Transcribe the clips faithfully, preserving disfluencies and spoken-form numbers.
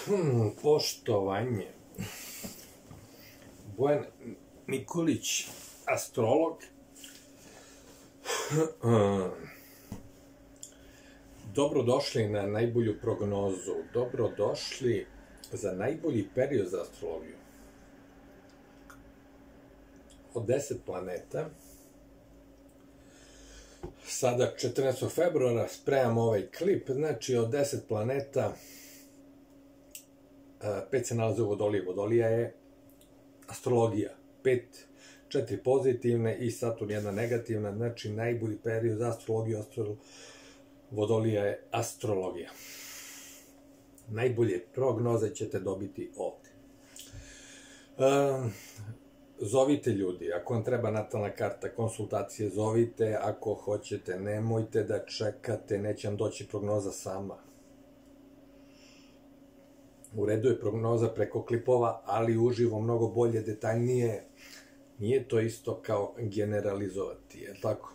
Hmm, poštovanje. Bojan Nikolić, astrolog. Dobrodošli na najbolju prognozu. Dobrodošli za najbolji period za astrologiju. Od deset planeta, sada četrnaestog februara spremam ovaj klip, znači od deset planeta, pet se nalaze u Vodoliji. Vodolija je astrologija. Pet, četiri pozitivne i Saturn jedna negativna, znači najbolji period za astrologiju. Astro... Vodolija je astrologija. Najbolje prognoze ćete dobiti ovde. Um, Zovite ljudi, ako vam treba natalna karta, konsultacije, zovite, ako hoćete, nemojte da čekate, neće vam doći prognoza sama. U redu je prognoza preko klipova, ali uživo mnogo bolje, detaljnije. Nije to isto kao generalizovati, je li tako?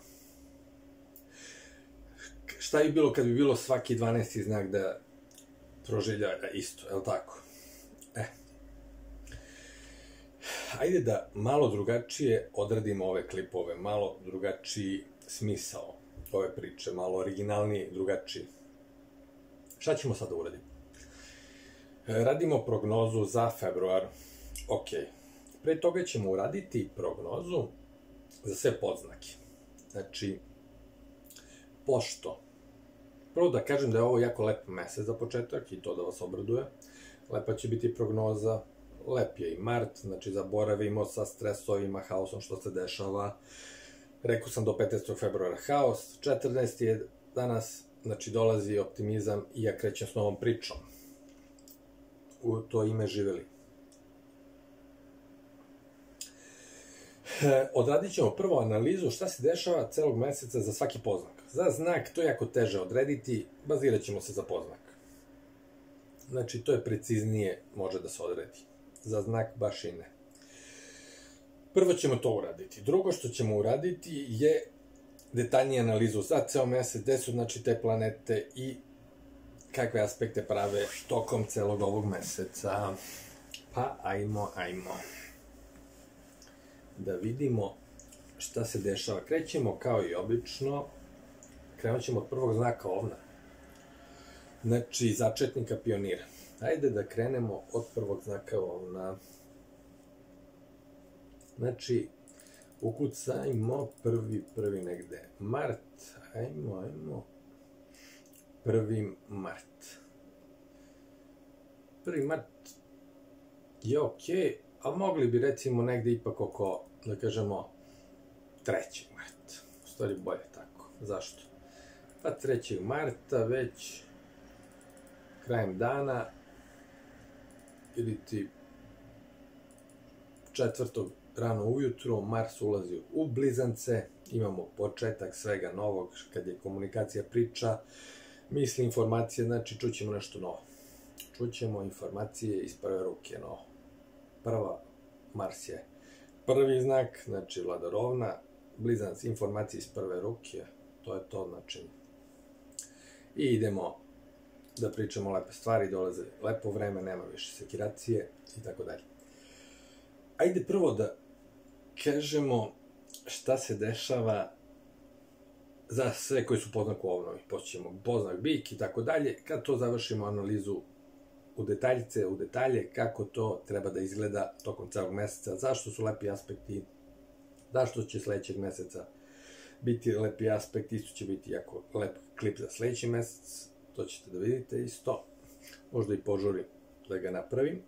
Šta bi bilo kad bi bilo svaki dvanaesti znak da proživlja isto, je li tako? E. Ajde da malo drugačije odradimo ove klipove, malo drugačiji smisao ove priče, malo originalniji, drugačiji. Šta ćemo sada uraditi? Radimo prognozu za februar. Ok. Pre toga ćemo uraditi prognozu za sve podznake. Znači, pošto, prvo da kažem da je ovo jako lep mesec za početak i to da vas obraduje. Lepa će biti prognoza. Lep je i mart, znači zaboravimo sa stresovima, haosom što se dešava. Rekao sam do petnaestog februara haos, četrnaesti je danas, znači dolazi optimizam i ja krećem s novom pričom. U to ime živeli. Odradit ćemo prvo analizu šta se dešava celog meseca za svaki poznak. Za znak to je jako teže odrediti, bazirat ćemo se za poznak. Znači to je preciznije, može da se odredi. Za znak baš i ne. Prvo ćemo to uraditi. Drugo što ćemo uraditi je detaljniju analizu za ceo mesec, gde su znači te planete i kakve aspekte prave tokom celog ovog meseca. Pa ajmo, ajmo. Da vidimo šta se dešava. Krećemo kao i obično. Krenut ćemo od prvog znaka Ovna. Znači, začetnika pionira. Ajde da krenemo od prvog znaka Ovna. Znači, ukucajmo prvi, prvi negde. Mart, ajmo, ajmo. Prvi mart. Prvi mart je okej, a mogli bi recimo negde ipak oko, da kažemo, trećeg marta. U stvari bolje tako. Zašto? Pa trećeg marta već krajem dana ili ti četvrtog rano ujutru Mars ulazi u Blizance, imamo početak svega novog kad je komunikacija, priča, misli, informacije, znači čućemo nešto novo. Čućemo informacije iz prve ruke novo. Prva, Mars je prvi znak, znači vladar Ovna, Blizanac, informacije iz prve ruke, to je to značenje. I idemo da pričamo lepe stvari, dolaze lepo vreme, nema više sekiracije i tako dalje. Ajde prvo da kažemo šta se dešava za sve koji su poznak u Ovnovi. Počnemo poznak Bik i tako dalje, kad to završimo analizu u detaljice, u detalje, kako to treba da izgleda tokom celog meseca, zašto su lepi aspekti, zašto će sledećeg meseca biti lepi aspekt, isto će biti jako lep klip za sledeći mesec, to ćete da vidite isto, možda i požurim da ga napravim,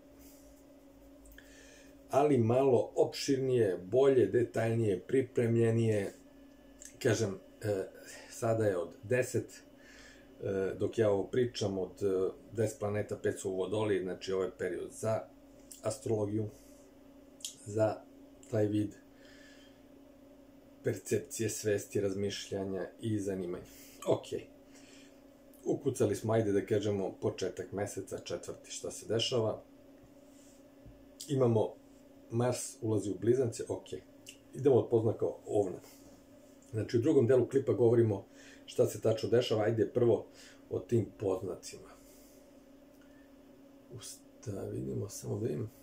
ali malo opširnije, bolje, detaljnije, pripremljenije, kažem, sada je od deset, dok ja ovo pričam, od deset planeta, pet su u Vodoliji, znači ovo je period za astrologiju, za taj vid percepcije, svesti, razmišljanja i zanimanja. Ok. Ukucali smo, ajde da kažemo, početak meseca, četvrti, šta se dešava. Imamo Mars ulazi u Blizance, ok. Idemo od poznaka Ovna. Znači, u drugom delu klipa govorimo šta se tačno dešava, ajde prvo o tim poznacima. Usta, vidimo, samo da vidim.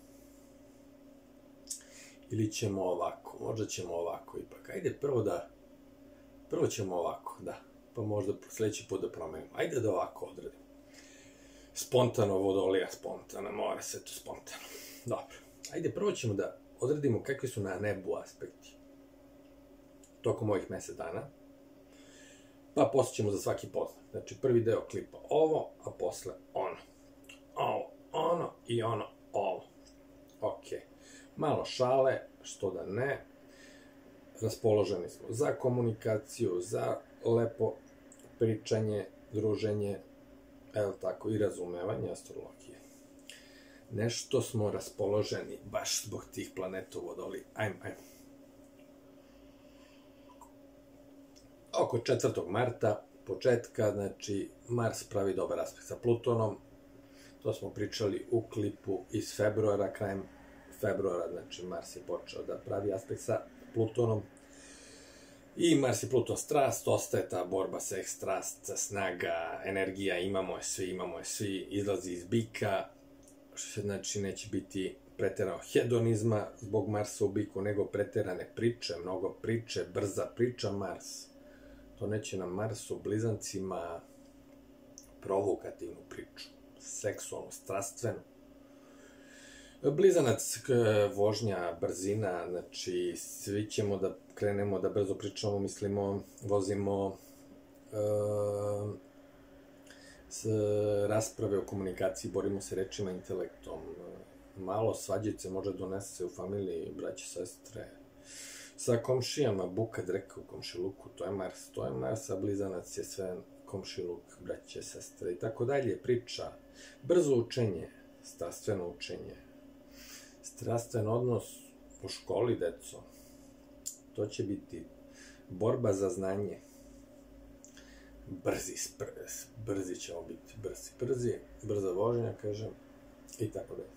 Ili ćemo ovako, možda ćemo ovako ipak. Ajde prvo da, prvo ćemo ovako, da. Pa možda sljedeći put da promenimo. Ajde da ovako odradimo. Spontano vodolija, spontano, mora se to spontano. Dobro. Ajde, prvo ćemo da odradimo kakvi su na nebu aspekti tokom ovih mesec dana. Pa posle ćemo za svaki pozdrav. Znači, prvi deo klipa ovo, a posle ono. Ovo, ono i ono, ovo. Okej. Malo šale, što da ne. Raspoloženi smo za komunikaciju, za lepo pričanje, druženje, evo tako, i razumevanje astrologije. Nešto smo raspoloženi baš zbog tih planeta u Vodoliji. Ajmo, ajmo. Oko četvrtog marta, početka, znači, Mars pravi dobar aspekt sa Plutonom. To smo pričali u klipu iz februara, krajem februara, znači Mars je počeo da pravi aspekt sa Plutonom. I Mars i Pluton strast, ostaje ta borba, seks, strast, snaga, energija, imamo je svi, imamo je svi, izlazi iz bika, što znači neće biti preterano hedonizma zbog Marsa u biku, nego preterane priče, mnogo priče, brza priča Mars. To neće nam Mars u blizancima provokativnu priču, seksualnu, strastvenu. Blizanac, vožnja, brzina, znači svi ćemo da krenemo da brzo pričamo, mislimo, vozimo, e, s rasprave o komunikaciji, borimo se rečima, intelektom, malo svađice može donese se u familiji, braće, sestre, sa komšijama, buka, dreka u komšiluku, to je Mars, to je Mars, a blizanac je sve komšiluk, braće, sestre i tako dalje, priča, brzo učenje, strastveno učenje, strastven odnos u školi, deco, to će biti borba za znanje, brzi, brzi ćemo biti, brzi, brzi, brza vožnja, kažem, i tako dalje.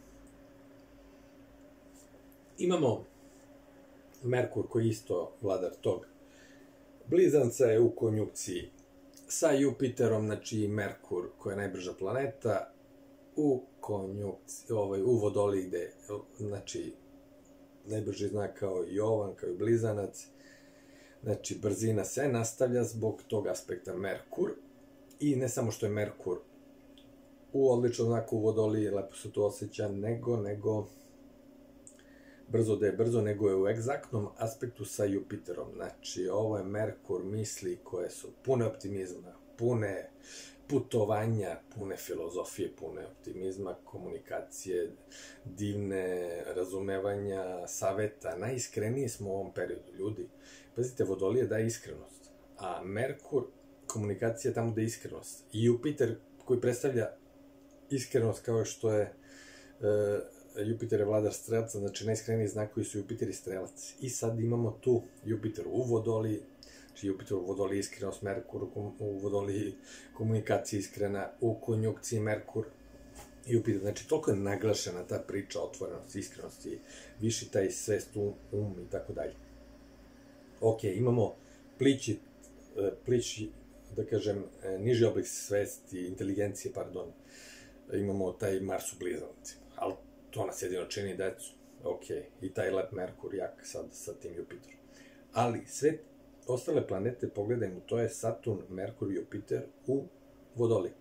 Imamo Merkur koji isto vladar tog blizanca je u konjukciji sa Jupiterom, znači Merkur koja je najbrža planeta u konjukciji, ovaj, u Vodoliji gde, znači, najbrži znak kao i Jovan, kao i blizanac, znači brzina se nastavlja zbog tog aspekta Merkur i ne samo što je Merkur u odličnom znaku u Vodoliji, lepo se to osjeća, nego, nego, brzo da je brzo, nego je u egzaktnom aspektu sa Jupiterom. Znači, ovo je Merkur misli koje su pune optimizma, pune putovanja, pune filozofije, pune optimizma, komunikacije, divne razumevanja, saveta. Najiskreniji smo u ovom periodu, ljudi. Pazite, Vodolije daje iskrenost, a Merkur, komunikacija je tamo da je iskrenost. I Jupiter koji predstavlja iskrenost kao što je e, Jupiter je vladar strelca, znači najiskreniji znak koji su Jupiter i strelac. I sad imamo tu Jupiter u Vodoliji, znači Jupiter u Vodoliji iskrenost, Merkur u Vodoliji komunikacija iskrena, u konjukciji Merkur i Jupiter. Znači toliko je naglašena ta priča otvorenosti, iskrenosti, viši taj svest, um, um i tako dalje. Ok, imamo plići, plići, da kažem, niži oblik svesti, inteligencije, pardon, imamo taj Mars u blizanci, ali to nas jedino čini decu, ok, i taj lep Merkur jak sad sa tim Jupiterom. Ali sve ostale planete, pogledajmo, to je Saturn, Merkur i Jupiter u Vodoliji.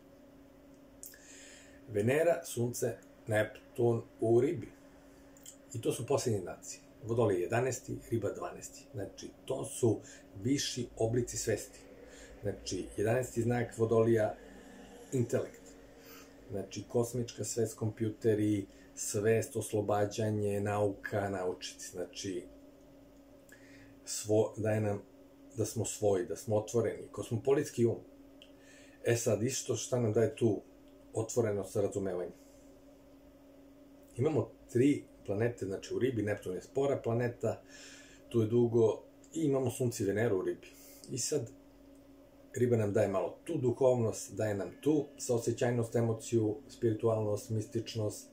Venera, Sunce, Neptun u Ribi. I to su posljednji znaci. Vodolij jedanaesti, Riba dvanaesti. Znači, to su viši oblici svesti. Znači, jedanaesti znak Vodolija, intelekt. Znači, kosmička svest, kompjuteri, svest, oslobađanje, nauka, naučici. Znači, svo, daje nam da smo svoji, da smo otvoreni, kosmopolitski um. E sad, isto šta nam daje tu otvorenost sa razumevanjem. Imamo tri planete, znači u Ribi, Neptun je spora planeta, tu je dugo, i imamo Sunce i Veneru u Ribi. I sad, Riba nam daje malo tu duhovnost, daje nam tu saosećajnost, emociju, spiritualnost, mističnost,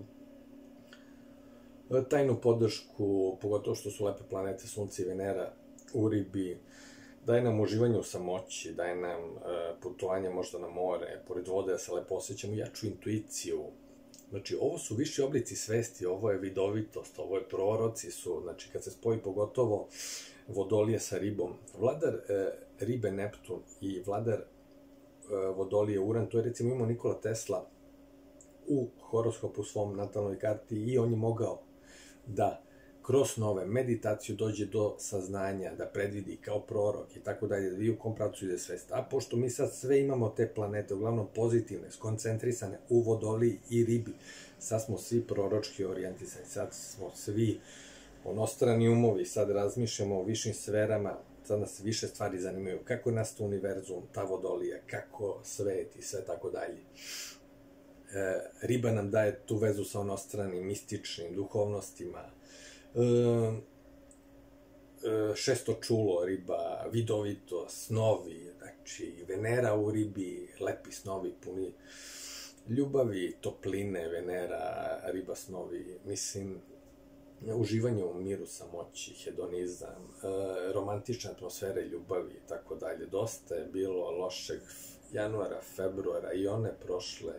tajnu podršku, pogotovo što su lepe planete Sunce i Venera u Ribi, daje nam uživanje u samoći, daje nam putovanje možda na more, pored vode da se lepo osjećamo, jaču intuiciju, Znači, ovo su viši oblici svesti, ovo je vidovitost, ovo je proroci su, znači, kad se spoji pogotovo Vodolije sa ribom. Vladar e, ribe Neptun i vladar e, Vodolije Uran, to je recimo imao Nikola Tesla u horoskopu svom natalnoj karti i on je mogao da kroz nove meditaciju dođe do saznanja, da predvidi kao prorok i tako dalje, da vidi u kom pravcu ide svest. A pošto mi sad sve imamo te planete, uglavnom pozitivne, skoncentrisane u Vodoliji i ribi, sad smo svi proročki orijentisani, sad smo svi onostrani umovi, sad razmišljamo o višim sferama, sad nas više stvari zanimaju, kako je nastao univerzum, ta Vodolija, kako svet i sve tako dalje. E, riba nam daje tu vezu sa onostranim, mističnim, duhovnostima, e, e, šesto čulo riba, vidovito, snovi, znači Venera u ribi, lepi snovi puni ljubavi, topline, Venera, riba snovi, mislim, uživanje u miru, samoći, hedonizam, e, romantične atmosfere ljubavi i tako dalje. Dosta je bilo lošeg januara, februara i one prošle,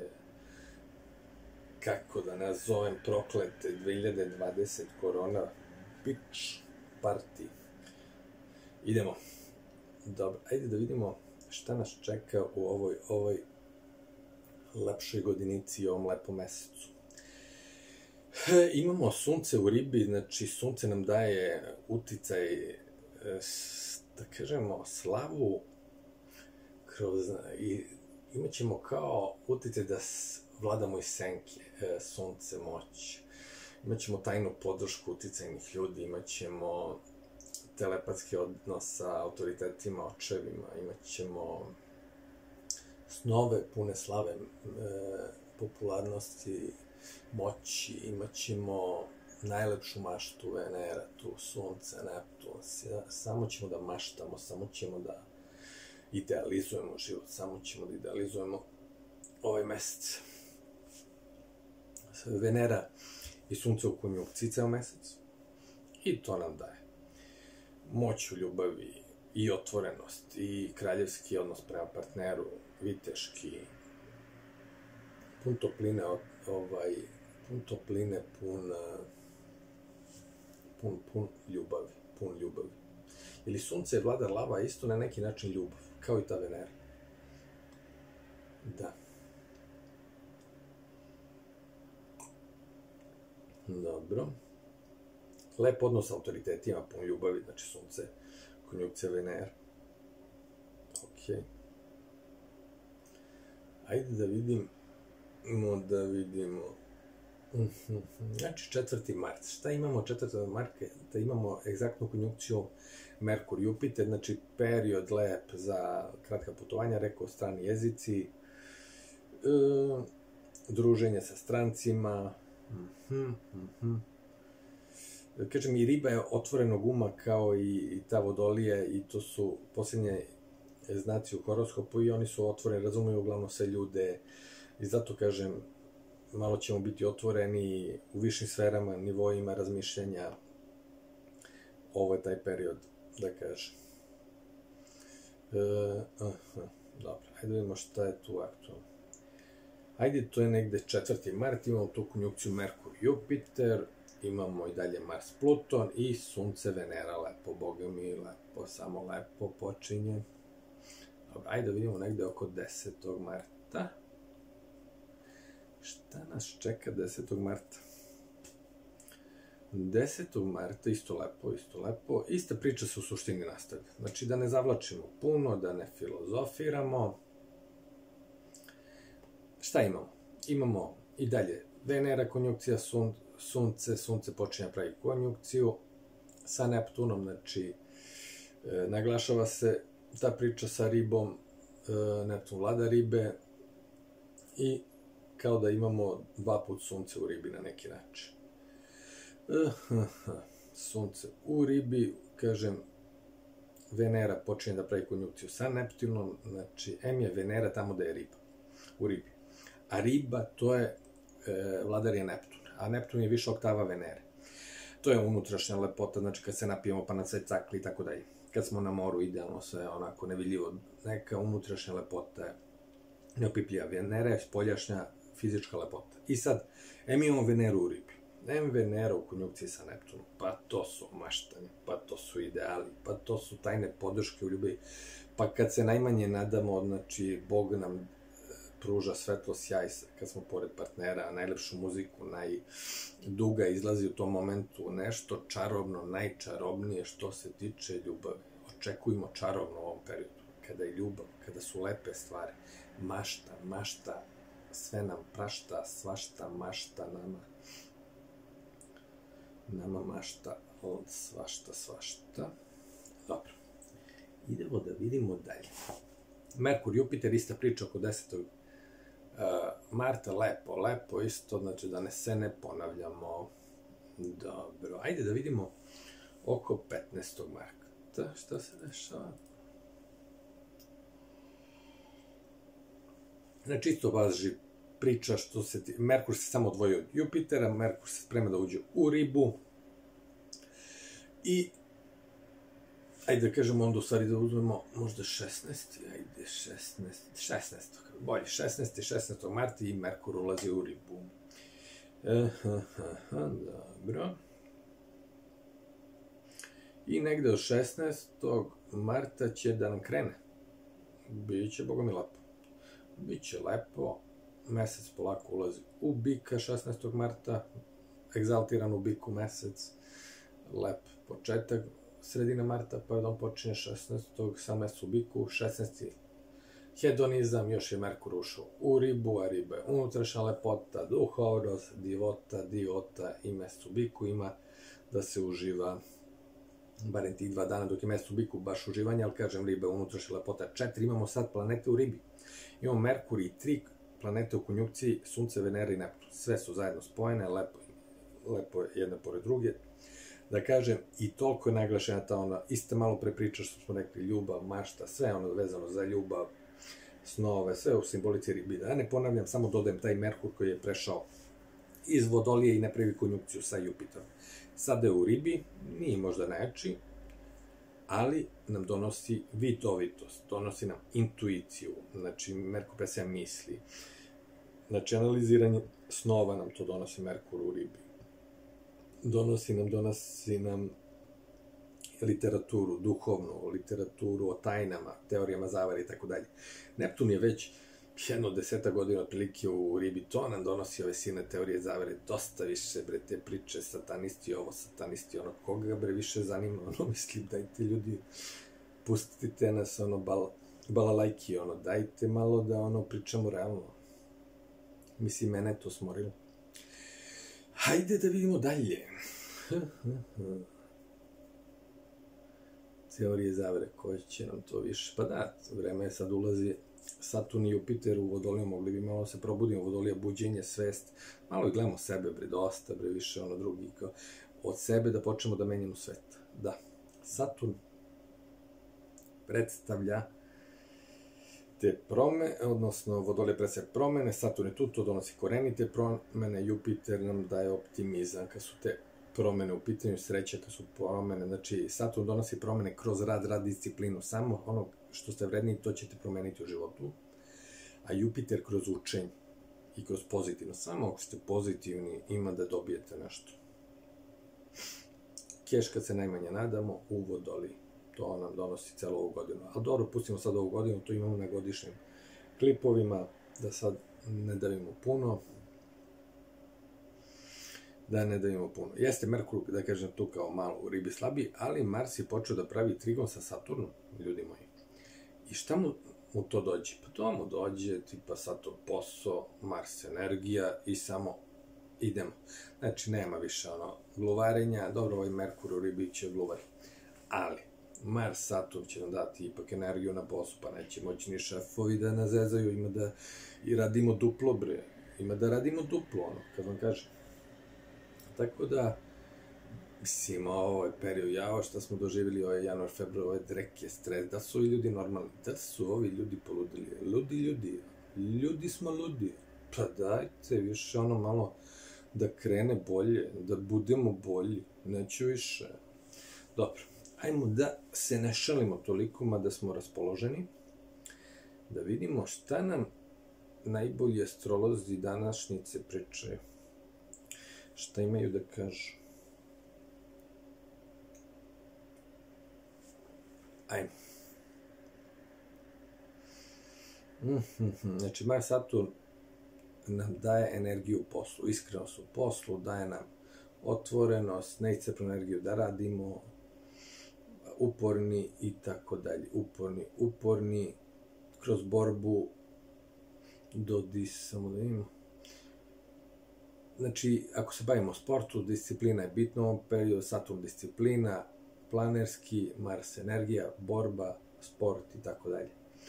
kako da nazovem, proklete dve hiljade dvadesete korona bitch party. Idemo. Dobro, ajde da vidimo šta nas čeka u ovoj, ovoj lepšoj godinici i ovom lepom mesecu. Imamo sunce u ribi, znači sunce nam daje uticaj, da kažemo, slavu kroz, i imat ćemo kao uticaj da vladamo iz senke, sunce, moć. Imat ćemo tajnu podršku uticajnih ljudi, imat ćemo telepatski odnos sa autoritetima, očevima, imat ćemo snove pune slave, popularnosti, moći, imat ćemo najlepšu maštu Venera, tu sunce, Neptun, samo ćemo da maštamo, samo ćemo da idealizujemo život, samo ćemo da idealizujemo ovaj mesec. Venera i sunce u konjunkciji ceo mesec i to nam daje moć u ljubavi i otvorenost i kraljevski odnos prema partneru, viteški, pun topline, ovaj, pun topline, pun, pun, pun ljubavi, pun ljubavi. Ili sunce je vladar lava, isto na neki način ljubav, kao i ta Venera. Da. Dobro. Lep odnos sa autoritetima, pun ljubavi, znači sunce, konjunkcija Venera. Ok. Ajde da vidimo, da vidimo. Znači četvrti mart. Šta imamo četvrtog marta? Da imamo egzaktnu konjunkciju Merkur-Jupiter, znači period lep za kratka putovanja, rekao strani jezici, e, druženje sa strancima. Mhm, mhm. Kažem, i riba je otvorenog uma kao i, i ta Vodolija i to su posljednje znaci u horoskopu i oni su otvoreni, razumiju uglavnom sve ljude i zato kažem, malo ćemo biti otvoreni u višim sferama, nivoima razmišljanja. Ovo je taj period, da kažem. E, aha, dobro, ajde vidimo šta je tu aktualno. Ajde, to je negde četvrti mart, imamo tu konjunkciju Merkur-Jupiter, imamo i dalje Mars-Pluton i Sunce Venera, lepo, boga mi, lepo, samo lepo počinje. Dobro, ajde vidimo negde oko desetog marta. Šta nas čeka desetog marta? desetog marta, isto lepo, isto lepo, ista priča se u suštini nastavlja. Znači da ne zavlačimo puno, da ne filozofiramo. Šta imamo? Imamo i dalje Venera, konjunkcija sun, sunce, sunce počinje pravi konjunkciju sa Neptunom, znači e, naglašava se ta priča sa ribom, e, Neptun vlada ribe i kao da imamo dva put sunce u ribi na neki način. E, sunce u ribi, kažem, Venera počinje da pravi konjunkciju sa Neptunom, znači em je Venera tamo da je riba, u ribi. A riba, to je, e, vladar je Neptun, a Neptun je više oktava Venere. To je unutrašnja lepota, znači kad se napijemo pa na sve cakli i tako dalje. Kad smo na moru, idealno sve onako nevidljivo, neka unutrašnja lepota je neopipljiva. Venera je spoljašnja fizička lepota. I sad, em imamo Veneru u ribi, em Venera u konjunkciji sa Neptunom, pa to su maštanje, pa to su ideali, pa to su tajne podrške u ljubavi, pa kad se najmanje nadamo, znači, Bog nam pruža svetlo sjaj kad smo pored partnera, najlepšu muziku, najduga izlazi u tom momentu nešto čarobno, najčarobnije što se tiče ljubavi. Očekujemo čarobno u ovom periodu, kada je ljubav, kada su lepe stvari, mašta, mašta, sve nam prašta, svašta mašta nama, nama mašta, svašta, svašta. Dobro, idemo da vidimo dalje. Merkur, Jupiter, ista priča oko desetog marta, lepo, lepo isto, znači da ne se ne ponavljamo. Dobro, ajde da vidimo oko petnaestog marta, šta se dešava. Znači, isto važi priča što se, Merkur se samo odvojio od Jupitera, Merkur se sprema da uđe u ribu i ajde da kažemo onda u stvari da uzmemo možda šesnaesti, ajde šesnaesti, šesnaesti, bolje, šesnaesti, šesnaestog marta i Merkur ulazi u ribu. Aha, aha, dobro. I negde od šesnaestog marta će da nam krene. Biće, boga mi lepo. Biće lepo, mesec polako ulazi u bika šesnaestog marta, egzaltiran u biku mesec, lep početak, sredina marta, pardon, počinje šesnaestog sa mesec u biku, šesnaesti hedonizam, još je Merkur ušao u ribu, a riba je unutrašnja lepota, duhovnost, divota, diota i mesec u biku ima da se uživa, barem tih dva dana dok je mesec u biku baš uživanje, ali kažem riba je unutrašnja lepota, četiri, imamo sad planete u ribi, imamo Merkur i tri planete u konjunkciji, Sunce, Venera i Neptun, sve su zajedno spojene, lepo, lepo jedne pored druge, da kažem, i toliko je naglašena ta ona, ista malo pre priča što smo rekli, ljubav, mašta, sve ono vezano za ljubav, snove, sve u simbolici ribi. Da ne ponavljam, samo dodajem taj Merkur koji je prešao iz Vodolije i ne pravi konjunkciju sa Jupiterom. Sada je u ribi, nije možda najjači, ali nam donosi vidovitost, donosi nam intuiciju, znači Merkur pre sve misli, znači analiziranje snova nam to donosi Merkur u ribi. Donosi nam, donosi nam literaturu, duhovnu literaturu o tajnama, teorijama zavere i tako dalje. Neptun je već jedno deseta godina otprilike u ribi, to nam donosi ove silne teorije zavere, dosta više, bre, te priče, satanisti ovo, satanisti ono, koga bre više zanima, ono, mislim, dajte ljudi, pustite nas, ono, bal, balalajki, ono, dajte malo da, ono, pričamo realno. Mislim, mene je to smorilo. Hajde da vidimo dalje. Teorije zavere, koje će nam to više? Pa da, vreme je sad ulazi Saturn i Jupiter u Vodoliju, mogli bi malo se probudimo, Vodolija, buđenje, svest, malo i gledamo sebe, bre, dosta, bre, više ono drugi, kao, od sebe da počnemo da menjamo svet. Da, Saturn predstavlja te promene, odnosno Vodolija predstavlja promene, Saturn je tu, to donosi korenite promene, Jupiter nam daje optimizam, kad su te promene u pitanju, sreće, kad su promene, znači Saturn donosi promene kroz rad, rad, disciplinu, samo ono što ste vredni, to ćete promeniti u životu, a Jupiter kroz učenje i kroz pozitivno, samo ako ste pozitivni, ima da dobijete nešto. Keš kad se najmanje nadamo, u Vodoliji, to nam donosi celu ovu godinu, ali dobro, pustimo sad ovu godinu, to imamo na godišnjim klipovima, da sad ne davimo puno, da ne davimo puno. Jeste Merkur, da kažem, tu kao malo u ribi slabiji, ali Mars je počeo da pravi trigon sa Saturnom, ljudi moji. I šta mu, mu to dođe? Pa to mu dođe, tipa Saturn posao, Mars energija i samo idemo. Znači, nema više ono gluvarenja, dobro, ovaj Merkur u ribi će gluvari. Ali, Mars, Saturn će nam dati ipak energiju na poslu, pa neće moći ni šefovi da nas zezaju, ima da i radimo duplo, bre. Ima da radimo duplo, ono, kad vam kažem. Tako da, mislim, ovo je period, jao, šta smo doživjeli ovaj januar, februar, ove dreke, stres, da su ovi ljudi normalni, da su ovi ljudi poludili, ludi ljudi, ljudi smo ludi, pa dajte više ono malo da krene bolje, da budemo bolji, neću više. Dobro, ajmo da se ne šalimo toliko, mada smo raspoloženi, da vidimo šta nam najbolji astrolozi današnjice pričaju. Šta imaju da kažu? Ajmo. Znači, Mars Saturn nam daje energiju u poslu, iskrenost u poslu, daje nam otvorenost, neiscrpnu energiju da radimo, uporni i tako dalje. Uporni, uporni, kroz borbu do dis, samo da imamo. Znači, ako se bavimo sportu, disciplina je bitna u ovom periodu, Saturn disciplina, planerski, Mars energija, borba, sport i tako dalje.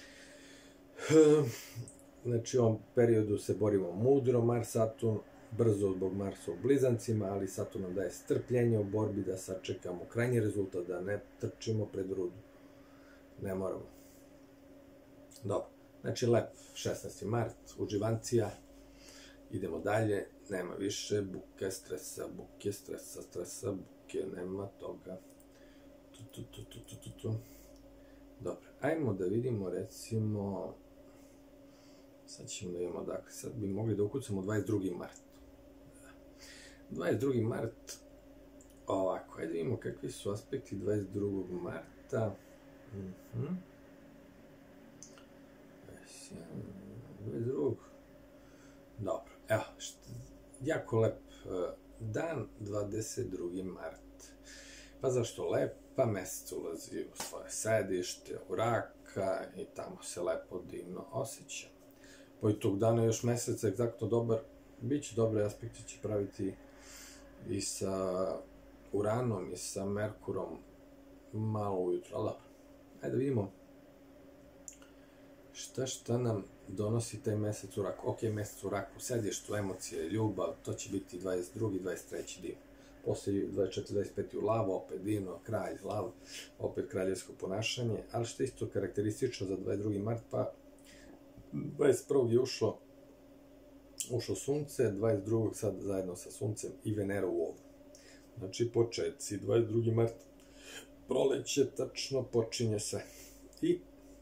Znači, u ovom periodu se borimo mudro, Mars, Saturn, brzo zbog Marsa u blizancima, ali Saturn nam daje strpljenje u borbi da sačekamo krajnji rezultat, da ne trčimo pred rudu. Ne moramo. Dobro. Znači, lep šesnaesti mart, uživancija, idemo dalje, nema više buke, stresa, buke, stresa, stresa, buke, nema toga. Tu, tu, tu, tu, tu, tu, tu. Dobro, ajmo da vidimo, recimo, sad ćemo da imamo, dakle, sad bi mogli da ukucamo dvadeset drugi mart. dvadeset drugi mart, ovako, ajde vidimo kakvi su aspekti dvadeset drugog marta. Mhm. dvadeset drugog Dobro, evo, jako lep dan, dvadeset drugi mart. Pa zašto lep? Pa mesec ulazi u svoje sedište, u raka i tamo se lepo divno osjeća. Po i tog dana još mesec egzaktno dobar, bit će dobre aspekte, će praviti i sa Uranom i sa Merkurom malo ujutro, ali dobro. Ajde da vidimo šta šta nam donosi taj mesec u raku. Ok, mesec u raku, sedištu, emocije, ljubav, to će biti dvadeset drugi dvadeset treći divno. Posle dvadeset četvrti dvadeset peti u lavu, opet divno, kralj, lav, opet kraljevsko ponašanje, ali što je isto karakteristično za dvadeset drugi mart, pa dvadeset prvog je ušlo, ušlo sunce, dvadeset drugog sad zajedno sa suncem i Venera u ovu. Znači, početci, dvadeset drugi mart, proleće, tačno počinje sve. I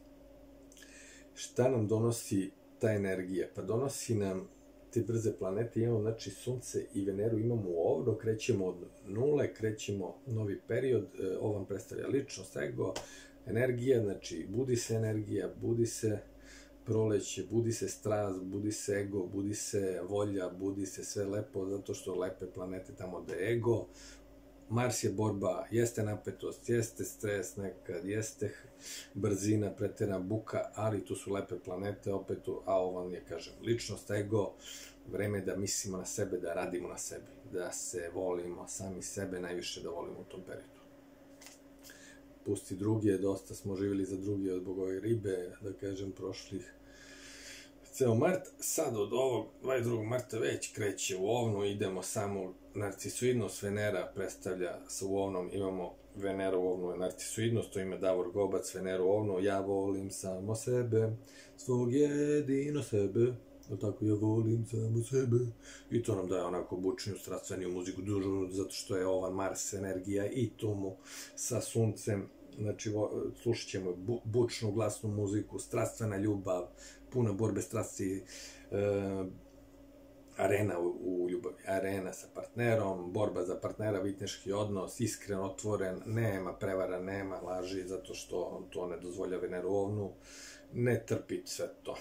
šta nam donosi ta energija? Pa donosi nam te brze planete, imamo, znači, sunce i Veneru imamo u Ovnu, krećemo od nule, krećemo novi period, ovo vam predstavlja ličnost, ego, energija, znači, budi se energija, budi se proleće, budi se strast, budi se ego, budi se volja, budi se sve lepo, zato što lepe planete tamo da je ego. Mars je borba, jeste napetost, jeste stres nekad, jeste brzina, preterana buka, ali tu su lepe planete, opet tu, a ovo je, kažem, ličnost, ego, vreme da mislimo na sebe, da radimo na sebi, da se volimo sami sebe, najviše da volimo u tom periodu. Pusti druge, dosta smo živjeli za druge zbog ove ribe, da kažem, prošlih ceo mart. Sad od ovog dvadeset drugog marta već kreće u Ovnu, idemo samo narcisoidnost, Venera predstavlja sa u Ovnom, imamo Venera u Ovnu je narcisoidnost, to ime Davor Gobac, Venera u Ovnu, ja volim samo sebe, svog jedino sebe, da tako, ja volim samo sebe, i to nam daje onako bučniju, strastveniju muziku, dužu, zato što je ova Mars energija i tomu sa suncem, znači slušat ćemo bu, bučnu, glasnu muziku, strastvena ljubav, puna borbe strasti, e, arena u, u ljubavi, arena sa partnerom, borba za partnera, viteški odnos, iskren, otvoren, nema prevara, nema laži, zato što to ne dozvolja Veneru Ovnu, ne trpi sve to.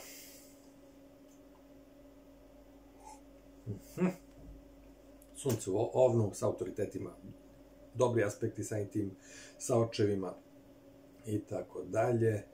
Mhm. Sunce u Ovnu sa autoritetima, dobri aspekti sa tim, sa očevima i tako dalje.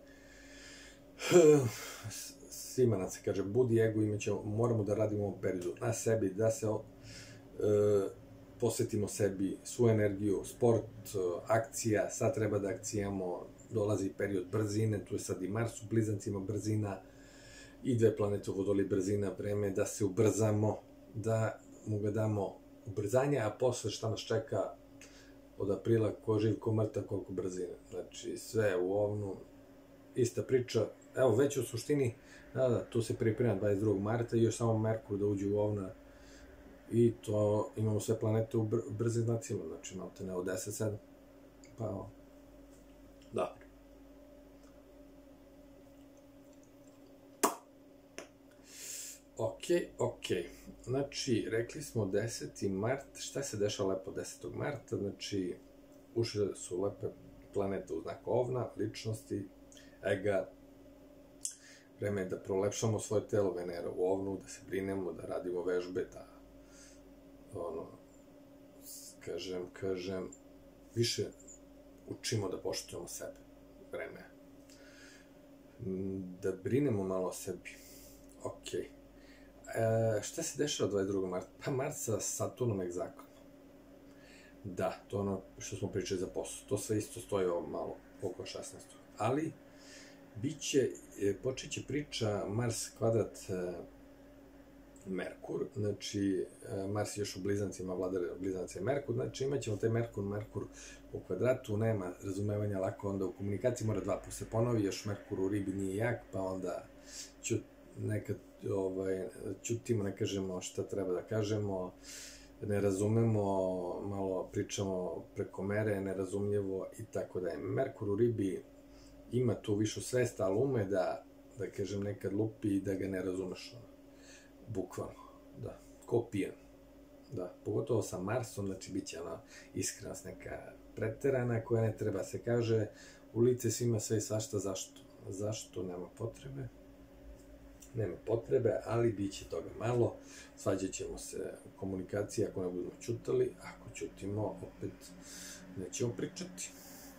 Svima nam se kaže, budi ego, imaćemo, moramo da radimo u ovom periodu na sebi, da se e, posvetimo sebi, svu energiju, sport, akcija, sad treba da akcijamo, dolazi period brzine, tu je sad i Mars u blizancima, brzina, i dve planete u Vodoliji, brzina, vreme da se ubrzamo, da mu ga damo ubrzanje, a posle šta nas čeka od aprila, ko živ, ko mrtav, koliko brzine. Znači, sve u Ovnu, ista priča, evo, već u suštini, da, da, tu se priprema dvadeset drugog marta i još samo Merkur da uđe u Ovna i to imamo sve planete u br brzim znacima, znači imamo te ne od deset sedam, pa ovo, da. Ok, ok. Znači, rekli smo deseti mart, šta se dešava lepo desetog marta? Znači, ušle su lepe planete u znak ovna, ličnosti, ega, vreme je da prolepšamo svoje telo, Venera u ovnu, da se brinemo, da radimo vežbe, da, ono, kažem, kažem, više učimo da poštujemo sebe, vreme. Da brinemo malo o sebi. Ok. E, šta se dešava dvadeset drugog marta? Pa Mars sa Saturnom egzaktno. Da, to je ono što smo pričali za posao. To sve isto stoji ovo malo, oko šesnaestog. Ali, bit će, počet će priča Mars kvadrat e, Merkur, znači Mars još u blizancima, vladar blizanaca je Merkur, znači imat ćemo taj Merkur, Merkur u kvadratu, nema razumevanja lako, onda u komunikaciji mora dva puta se ponovi, još Merkur u ribi nije jak, pa onda ću nekad, ovaj, ćutimo, ne kažemo šta treba da kažemo, ne razumemo, malo pričamo preko mere, nerazumljivo i tako da je. Merkur u ribi ima tu višu svest, ali ume da, da kažem, nekad lupi i da ga ne razumeš, bukvalno, da, ko pijan, da, pogotovo sa Marsom, znači bit će ona iskrenost neka preterana koja ne treba se kaže u lice svima sve i svašta, zašto, zašto nema potrebe, nema potrebe, ali bit će toga malo, svađat ćemo se u komunikaciji ako ne budemo ćutali, ako ćutimo opet nećemo pričati.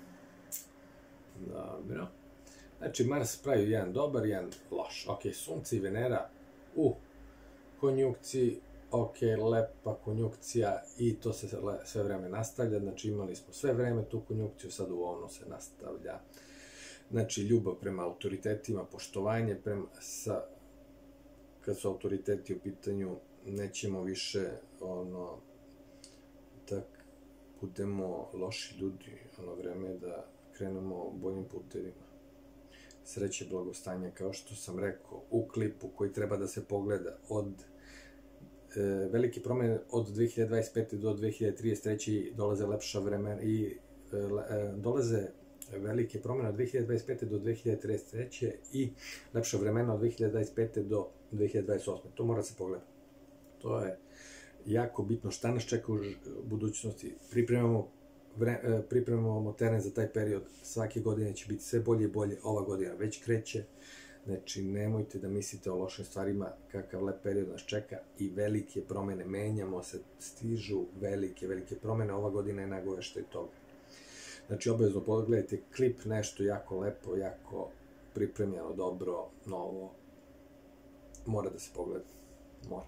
Dobro, znači Mars pravi jedan dobar, jedan loš, ok, Sunce i Venera u konjunkciji, ok, lepa konjunkcija i to se sve vreme nastavlja, znači imali smo sve vreme tu konjunkciju, sad u ovno se nastavlja. Znači, ljubav prema autoritetima, poštovanje prema, sa, kad su autoriteti u pitanju, nećemo više, ono, da budemo loši ljudi, ono vreme je da krenemo boljim putevima. Sreće, blagostanja, kao što sam rekao, u klipu koji treba da se pogleda od e, velike promene od dve hiljade dvadeset pete do dve hiljade trideset treće dolaze lepša vremena i e, dolaze velike promene od dve hiljade dvadeset pete do dve hiljade trideset treće i lepša vremena od dve hiljade dvadeset pete do dve hiljade dvadeset osme To mora se pogleda. To je jako bitno šta nas čeka u budućnosti. Pripremamo Vre, pripremamo teren za taj period, svake godine će biti sve bolje i bolje, ova godina već kreće, znači nemojte da mislite o lošim stvarima, kakav lep period nas čeka i velike promene, menjamo se, stižu velike, velike promene, ova godina je nagoveštaj toga. Znači obavezno pogledajte klip, nešto jako lepo, jako pripremljeno, dobro, novo, mora da se pogleda, mora.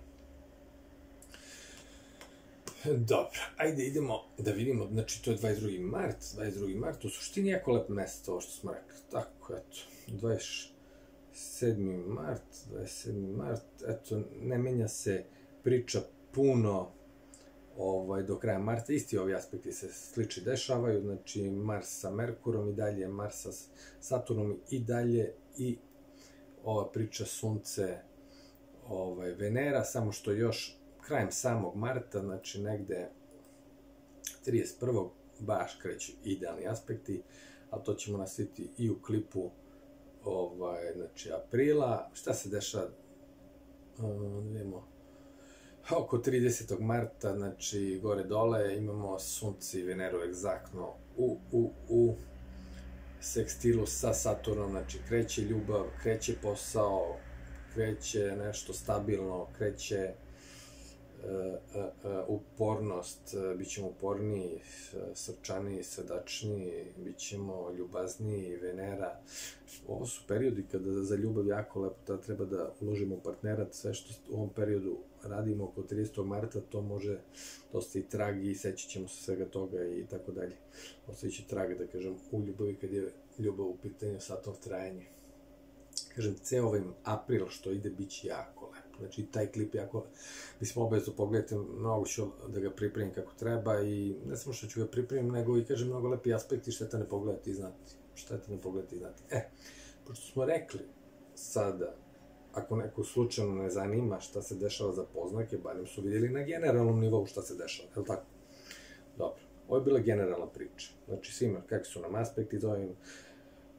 Dobro, ajde idemo da vidimo, znači to je dvadeset drugi mart, dvadeset drugi mart, u suštini jako lepo mesto, ovo što smo rekli, tako, eto, dvadeset sedmi mart, dvadeset sedmi mart, eto, ne menja se priča puno ovaj, do kraja marta, isti ovi aspekti se slični dešavaju, znači Mars sa Merkurom i dalje, Mars sa Saturnom i dalje i ova priča Sunce, ovaj, Venera, samo što još krajem samog marta, znači negde trideset prvog baš kreću idealni aspekti, ali to ćemo nastaviti i u klipu ovaj, znači aprila. Šta se dešava? Um, vidimo, oko tridesetog marta, znači gore dole imamo Sunce i Veneru egzaktno u, u, u sekstilu sa Saturnom, znači kreće ljubav, kreće posao, kreće nešto stabilno, kreće Uh, uh, uh, upornost, uh, bit ćemo uporniji, srčaniji, srdačniji, bit ćemo ljubazniji, Venera. Ovo su periodi kada za ljubav jako lepo, tada treba da uložimo u partnera, sve što u ovom periodu radimo oko tridesetog marta, to može dosta i trag i sećat ćemo se svega toga i tako dalje. Ostavit će trag, da kažem, u ljubavi kad je ljubav u pitanju satov trajanje. Kažem, ceo ovaj april što ide bit će jako lepo. Znači, taj klip jako, mislim, obavezno pogledajte, mnogo ću da ga pripremim kako treba i ne samo što ću ga pripremim, nego i, kažem, mnogo lepi aspekti, šteta ne pogledati i znati. Šteta ne pogledati i znati. E, pošto smo rekli sada, ako neko slučajno ne zanima šta se dešava za poznake, barem su vidjeli na generalnom nivou šta se dešava, je li tako? Dobro, ovo je bila generalna priča. Znači, svima, kakvi su nam aspekti, zovem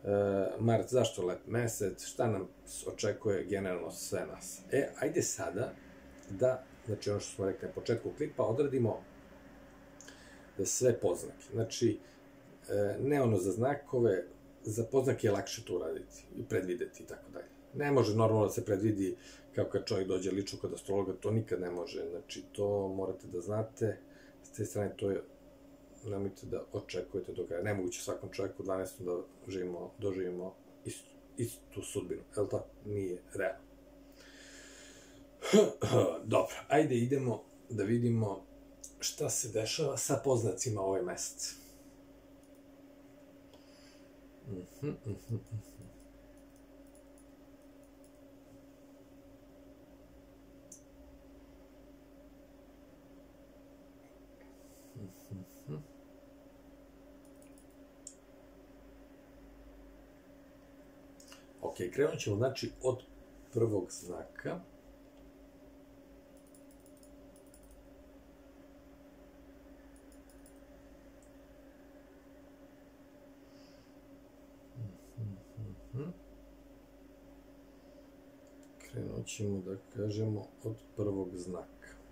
Mart, zašto lep mesec, šta nam očekuje generalno sve nas. E, ajde sada da, znači ono što smo rekli na početku klipa, odradimo da sve poznake. Znači, ne ono za znakove, za poznake je lakše to uraditi i predvideti i tako dalje. Ne može normalno da se predvidi kao kad čovjek dođe lično kod astrologa, to nikad ne može, znači to morate da znate, s te strane to je, nemojte da očekujete do kraja, nemoguće svakom čovjeku u dvanaestom da živimo, doživimo istu, istu sudbinu, je li tako? Nije realno. Dobro, ajde idemo da vidimo šta se dešava sa poznacima ovaj mesec. Mhm, mhm, mhm. Ok, krenut ćemo znači od prvog znaka. Krenut ćemo da kažemo od prvog znaka.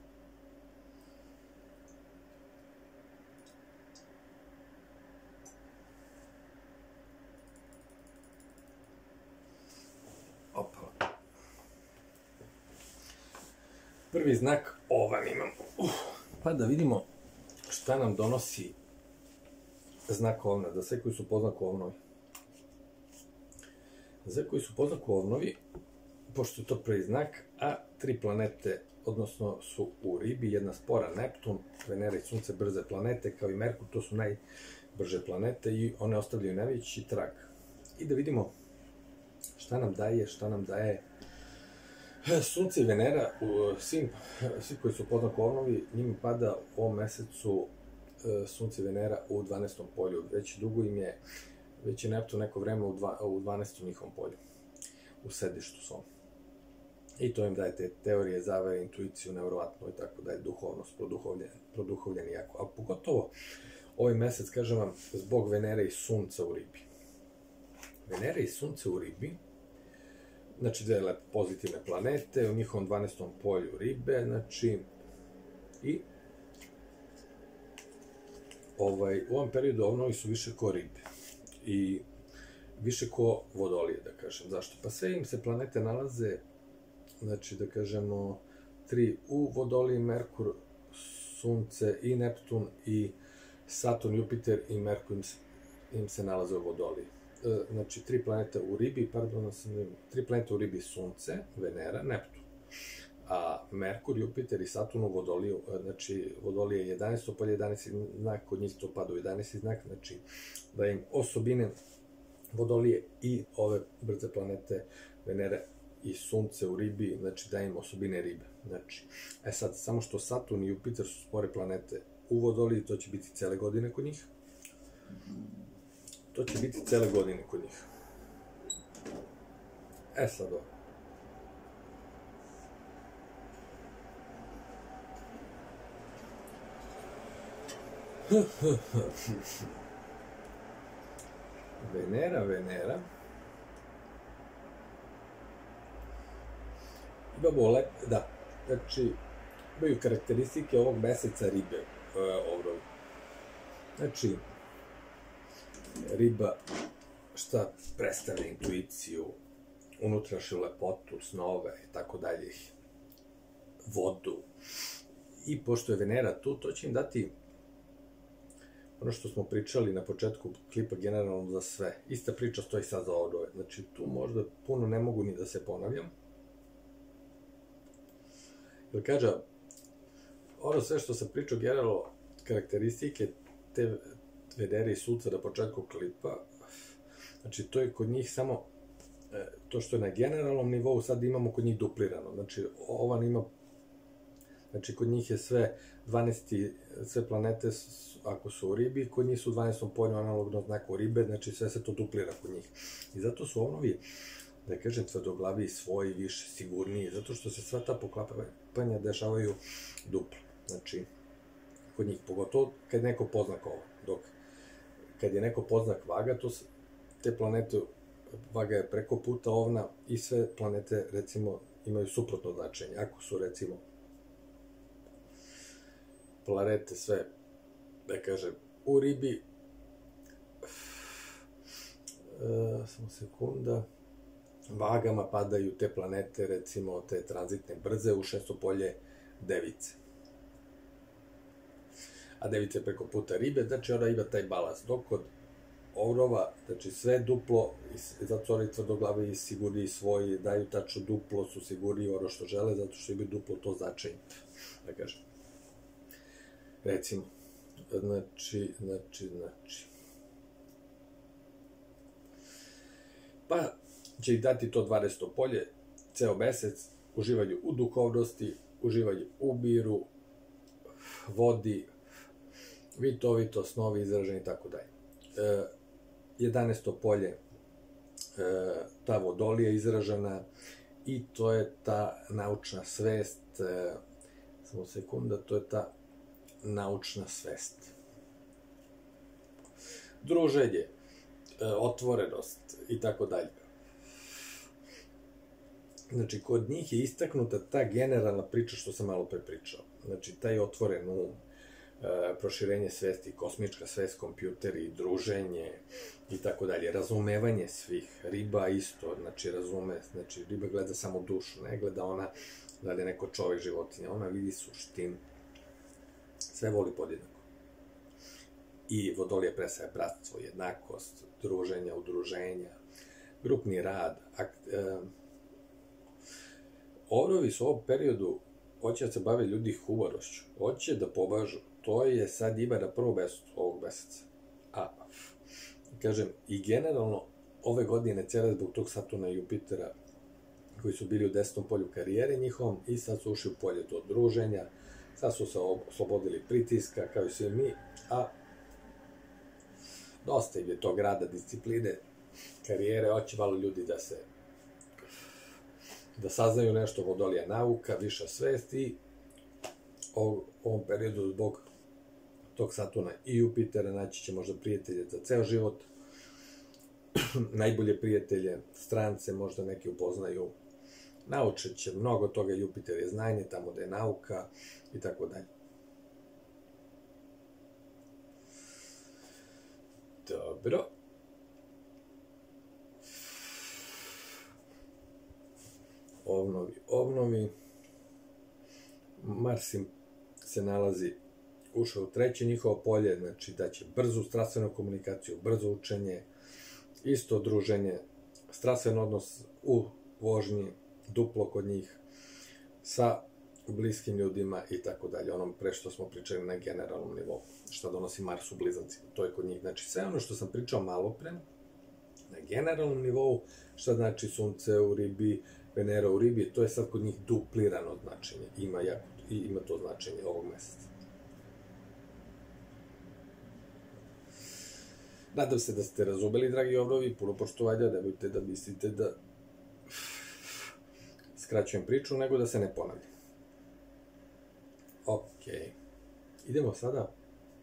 Prvi znak ovan imamo. Uf, pa da vidimo šta nam donosi znak ovna, da sve koji su po znaku ovnovi. Za koji su po znaku ovnovi, pošto je to prvi znak, a tri planete, odnosno su u ribi, jedna spora, Neptun, Venera i Sunce, brze planete, kao i Merkur, to su najbrže planete i one ostavljaju najveći trag. I da vidimo šta nam daje, šta nam daje Sunce i Venera, svi koji su po znaku ovnovi, njima pada u ovom mesecu Sunce i Venera u dvanaestom polju. Već dugo im je, već je Neptun neko vreme u dvanaestom njihovom polju, u sedištu svom. I to im daje te teorije, zavere, intuiciju, nevjerovatno i tako da je duhovnost, produhovljeni jako. A pogotovo ovaj mesec, kažem vam, zbog Venere i Sunca u ribi. Venera i Sunce u ribi, znači dve pozitivne planete, u njihovom dvanaestom polju ribe, znači, i ovaj, u ovom periodu ovnovi su više ko ribe i više ko vodolije, da kažem. Zašto? Pa sve im se planete nalaze, znači, da kažemo, tri u vodoliji, Merkur, Sunce i Neptun i Saturn, Jupiter i Merkur im se, im se nalaze u vodoliji. Znači, tri planeta u ribi, pardon, tri planeta u ribi Sunce, Venera, Neptun. A Merkur, Jupiter i Saturn u Vodoliju, znači, Vodolije je jedanaesto polje, jedanaesti znak, kod njih to pada u jedanaesti znak, znači, da im osobine Vodolije i ove brze planete Venera i Sunce u ribi, znači, da im osobine ribe. Znači, e sad, samo što Saturn i Jupiter su spore planete u Vodoliji, to će biti cele godine kod njih. To će biti cele godine kod njih. E sad ovo. Venera, Venera. Imamo lep, da, znači, imaju karakteristike ovog meseca ribe, ovdje. Znači, riba, šta predstavlja intuiciju, unutrašnju lepotu, snove i tako dalje, vodu. I pošto je Venera tu, to će im dati ono što smo pričali na početku klipa generalno za sve. Ista priča stoji sad za ovo. Znači, tu možda puno ne mogu ni da se ponavljam. Jer kaže, ono sve što sam pričao generalno, karakteristike te Venere i Sunca na početku klipa, znači to je kod njih samo, to što je na generalnom nivou, sad imamo kod njih duplirano. Znači, ovan ima, znači kod njih je sve dvanaest, sve planete, ako su u ribi, kod njih su u dvanaestom polju analogno znaku ribe, znači sve se to duplira kod njih. I zato su ovnovi, da kažem, tvrdoglavi, svoji, više, sigurniji, zato što se sva ta poklapanja dešavaju duplo. Znači, kod njih, pogotovo kad je neko poznak ovo, dok kad je neko poznak vaga, to te planete, vaga je preko puta ovna i sve planete, recimo, imaju suprotno značenje. Ako su, recimo, planete sve, da kažem, u ribi, e, samo sekunda, vagama padaju te planete, recimo, te tranzitne brze u šestopolje device. A devica je preko puta ribe, znači ona ima taj balans. Dok kod ovrova, znači sve duplo, zato tvrdoglave i sigurni svoji, daju tačno duplo, su sigurni ono što žele, zato što imaju duplo to značenje, da kažem. Recimo, znači, znači, znači. Pa će ih dati to dvanaesto polje, ceo mesec, uživaju u duhovnosti, uživaju u miru, vodi, vitovito, snovi izraženi i tako dalje. jedanaesto polje, e, ta vodolija izražena i to je ta naučna svest, e, samo sekunda, to je ta naučna svest. Druženje, e, otvorenost i tako dalje. Znači, kod njih je istaknuta ta generalna priča što sam malo pre pričao. Znači, taj otvoren um, proširenje svesti, kosmička svest, kompjuteri, druženje i tako dalje, razumevanje svih, riba isto, znači razume, znači riba gleda samo dušu, ne gleda ona da li je neko čovek, životinja, ona vidi suštinu, sve voli podjednako. I vodolija predstavlja bratstvo, jednakost, druženja, udruženja, grupni rad, akt, e, ovrovi su u ovom periodu hoće da se bave ljudi humorošću, hoće da pomažu. To je sad ima na prvom mestu ovog meseca. A, kažem, i generalno, ove godine cijela zbog tog Saturna i Jupitera, koji su bili u desetom polju karijere njihovom, i sad su ušli u polje to druženja, sad su se oslobodili pritiska, kao i svi mi, a dosta im je tog rada, discipline, karijere, hoće malo ljudi da se da saznaju nešto, vodolija nauka, viša svest i u ovom periodu zbog tog Saturna i Jupitera naći će možda prijatelje za ceo život, najbolje prijatelje, strance možda neki upoznaju, naučit će mnogo toga, Jupiter je znanje, tamo da je nauka i tako dalje. Dobro. Ovnovi, ovnovi. Mars im se nalazi, ušao u treće njihovo polje, znači da će brzu strastvenu komunikaciju, brzo učenje, isto druženje, strastven odnos u vožnji, duplo kod njih, sa bliskim ljudima i tako dalje. Ono pre što smo pričali na generalnom nivou, šta donosi Mars u blizancima, to je kod njih. Znači sve ono što sam pričao malo pre, na generalnom nivou, šta znači Sunce u ribi, Venera u ribi, to je sad kod njih duplirano značenje, ima, jako, ima to značenje ovog meseca. Nadam se da ste razumeli, dragi ovnovi, puno poštovanja, nemojte da mislite da skraćujem priču, nego da se ne ponavljam. Ok, idemo sada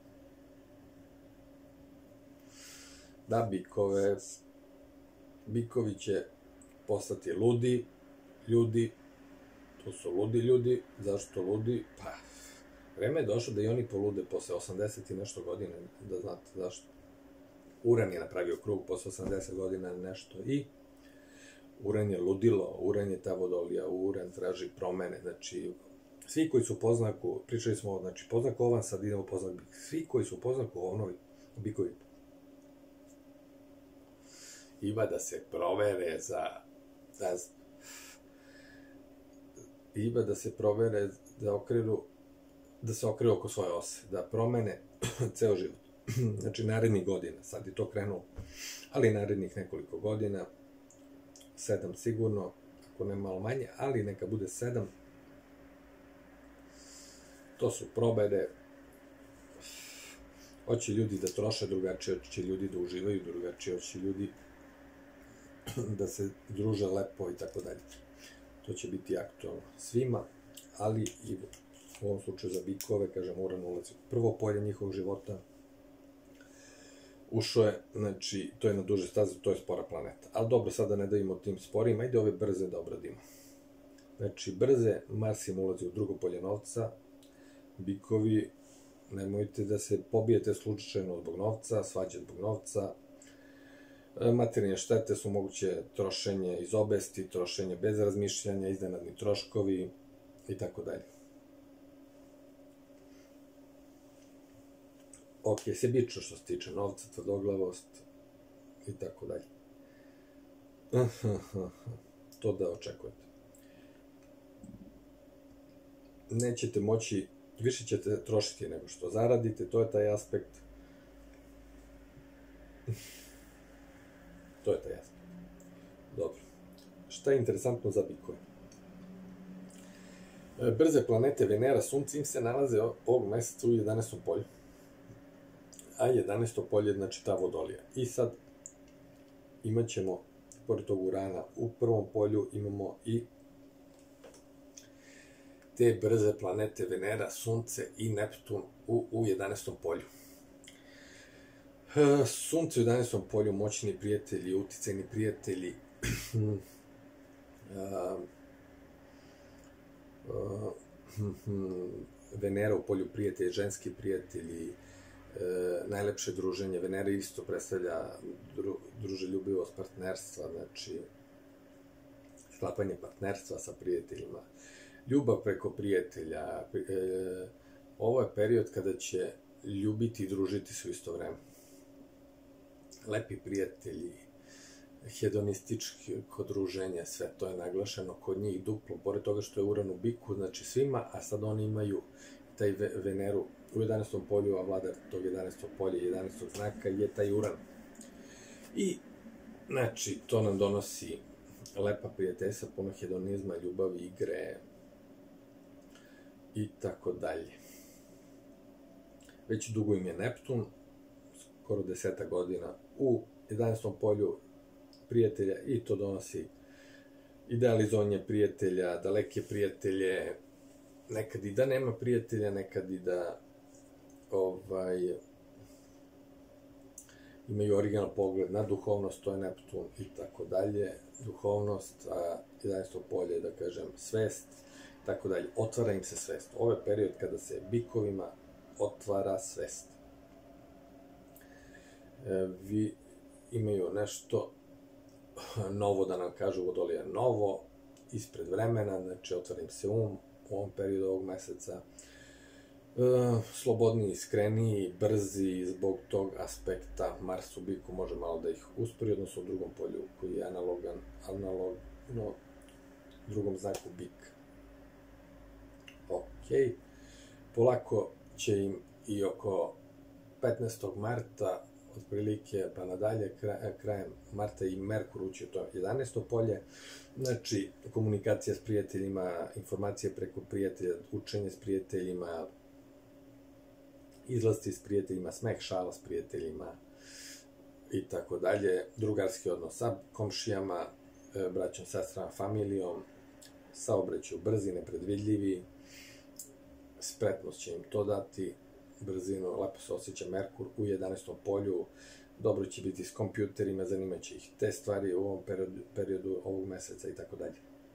da bikove, bikovi će postati ludi ljudi, to su ludi ljudi, zašto ludi? Pa, vreme je došlo da i oni polude posle osamdeset i nešto godina, da znate zašto. Uran je napravio krug posle osamdeset godina nešto i Uran je ludilo, Uran je ta vodolija, Uran traži promene, znači svi koji su poznaku, pričali smo, znači poznak ovan, sad idemo poznak bik, svi koji su poznaku ovnovi, bikovi, ima da se provere za, da, ima da se provere, da okrenu, da se okrenu oko svoje ose, da promene ceo život. Znači, narednih godina, sad je to krenulo, ali narednih nekoliko godina, sedam sigurno, ako ne malo manje, ali neka bude sedam. To su probede, hoće ljudi da troše drugačije, hoće ljudi da uživaju drugačije, hoće ljudi da se druže lepo i tako dalje. To će biti aktualno svima, ali i u ovom slučaju za bikove, kažem, Uran ulazi u prvo polje njihovog života, ušao je, znači, to je na duže staze, to je spora planeta. Ali dobro, sada ne davimo tim sporima, ajde ove brze da obradimo. Znači, brze, Mars im ulazi u drugo polje novca, bikovi, nemojte da se pobijete slučajno zbog novca, svađe zbog novca, materijalne štete su moguće trošenje iz obesti, trošenje bez razmišljanja, iznenadni troškovi i tako dalje. Ok, sebično što se tiče novca, tvrdoglavost i tako dalje. To da očekujete. Nećete moći, više ćete trošiti nego što zaradite, to je taj aspekt. To je taj aspekt. Dobro. Šta je interesantno za bikove? Brze planete Venera, Sunce im se nalaze ovog meseca u jedanaestom polju. A jedanaesto polje, znači ta vodolija. I sad imat ćemo, pored tog Urana, u prvom polju imamo i te brze planete Venera, Sunce i Neptun u, u jedanaestom polju. Sunce u jedanaestom polju, moćni prijatelji, uticajni prijatelji, Venera u polju prijatelji, ženski prijatelji, najlepše druženje. Venera isto predstavlja druželjubivost partnerstva, znači sklapanje partnerstva sa prijateljima, ljubav preko prijatelja. Ovo je period kada će ljubiti i družiti se u isto vreme. Lepi prijatelji, hedonističko druženje, sve to je naglašeno kod njih duplo, pored toga što je Uran u biku, znači svima, a sad oni imaju taj Veneru u jedanaestom polju, a vladar tog jedanaestog polja, jedanaestog znaka je taj Uran. I, znači, to nam donosi lepa prijateljstva, puno hedonizma, ljubavi, igre i tako dalje. Već dugo im je Neptun, skoro deseta godina, u jedanaestom polju prijatelja i to donosi idealizovanje prijatelja, daleke prijatelje, nekad i da nema prijatelja, nekad i da ovaj, imaju original pogled na duhovnost, to je Neptun i tako dalje, duhovnost, a jedanaesto polje, da kažem, svest, tako dalje, otvara im se svest. Ovo je period kada se bikovima otvara svest. E, vi imaju nešto novo da nam kažu, vodolija novo, ispred vremena, znači otvara im se um u ovom periodu ovog meseca, e, slobodniji, iskreniji, brzi, zbog tog aspekta Mars u biku može malo da ih uspori, odnosno u drugom polju koji je analogan, analogno drugom znaku bik. Ok, polako će im i oko petnaestog marta, otprilike pa nadalje, krajem marta i Merkur ući u to jedanaesto polje, znači komunikacija s prijateljima, informacije preko prijatelja, učenje s prijateljima, izlasti s prijateljima, smeh, šala s prijateljima i tako dalje, drugarski odnos sa komšijama, braćom, sestrama, familijom, saobraćaj brzi, nepredvidljivi, spretnost će im to dati, brzinu, lepo se osjeća Merkur u jedanaestom polju, dobro će biti s kompjuterima, zanimaće ih te stvari u ovom periodu, periodu ovog meseca i tako dalje.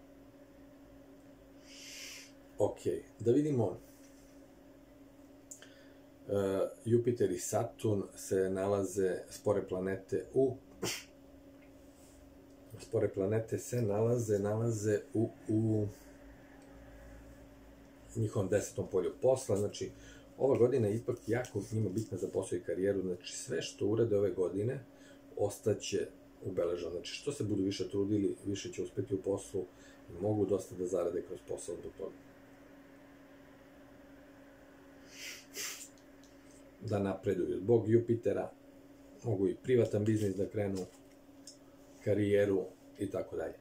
Ok, da vidimo, uh, Jupiter i Saturn se nalaze, spore planete u spore planete se nalaze, nalaze u, u njihovom desetom polju posla, znači ova godina je ipak jako njima bitna za posao i karijeru, znači sve što urade ove godine ostaće ubeleženo, znači što se budu više trudili, više će uspeti u poslu i mogu dosta da zarade kroz posao zbog toga. Da napreduju zbog Jupitera, mogu i privatan biznis da krenu, karijeru i tako dalje.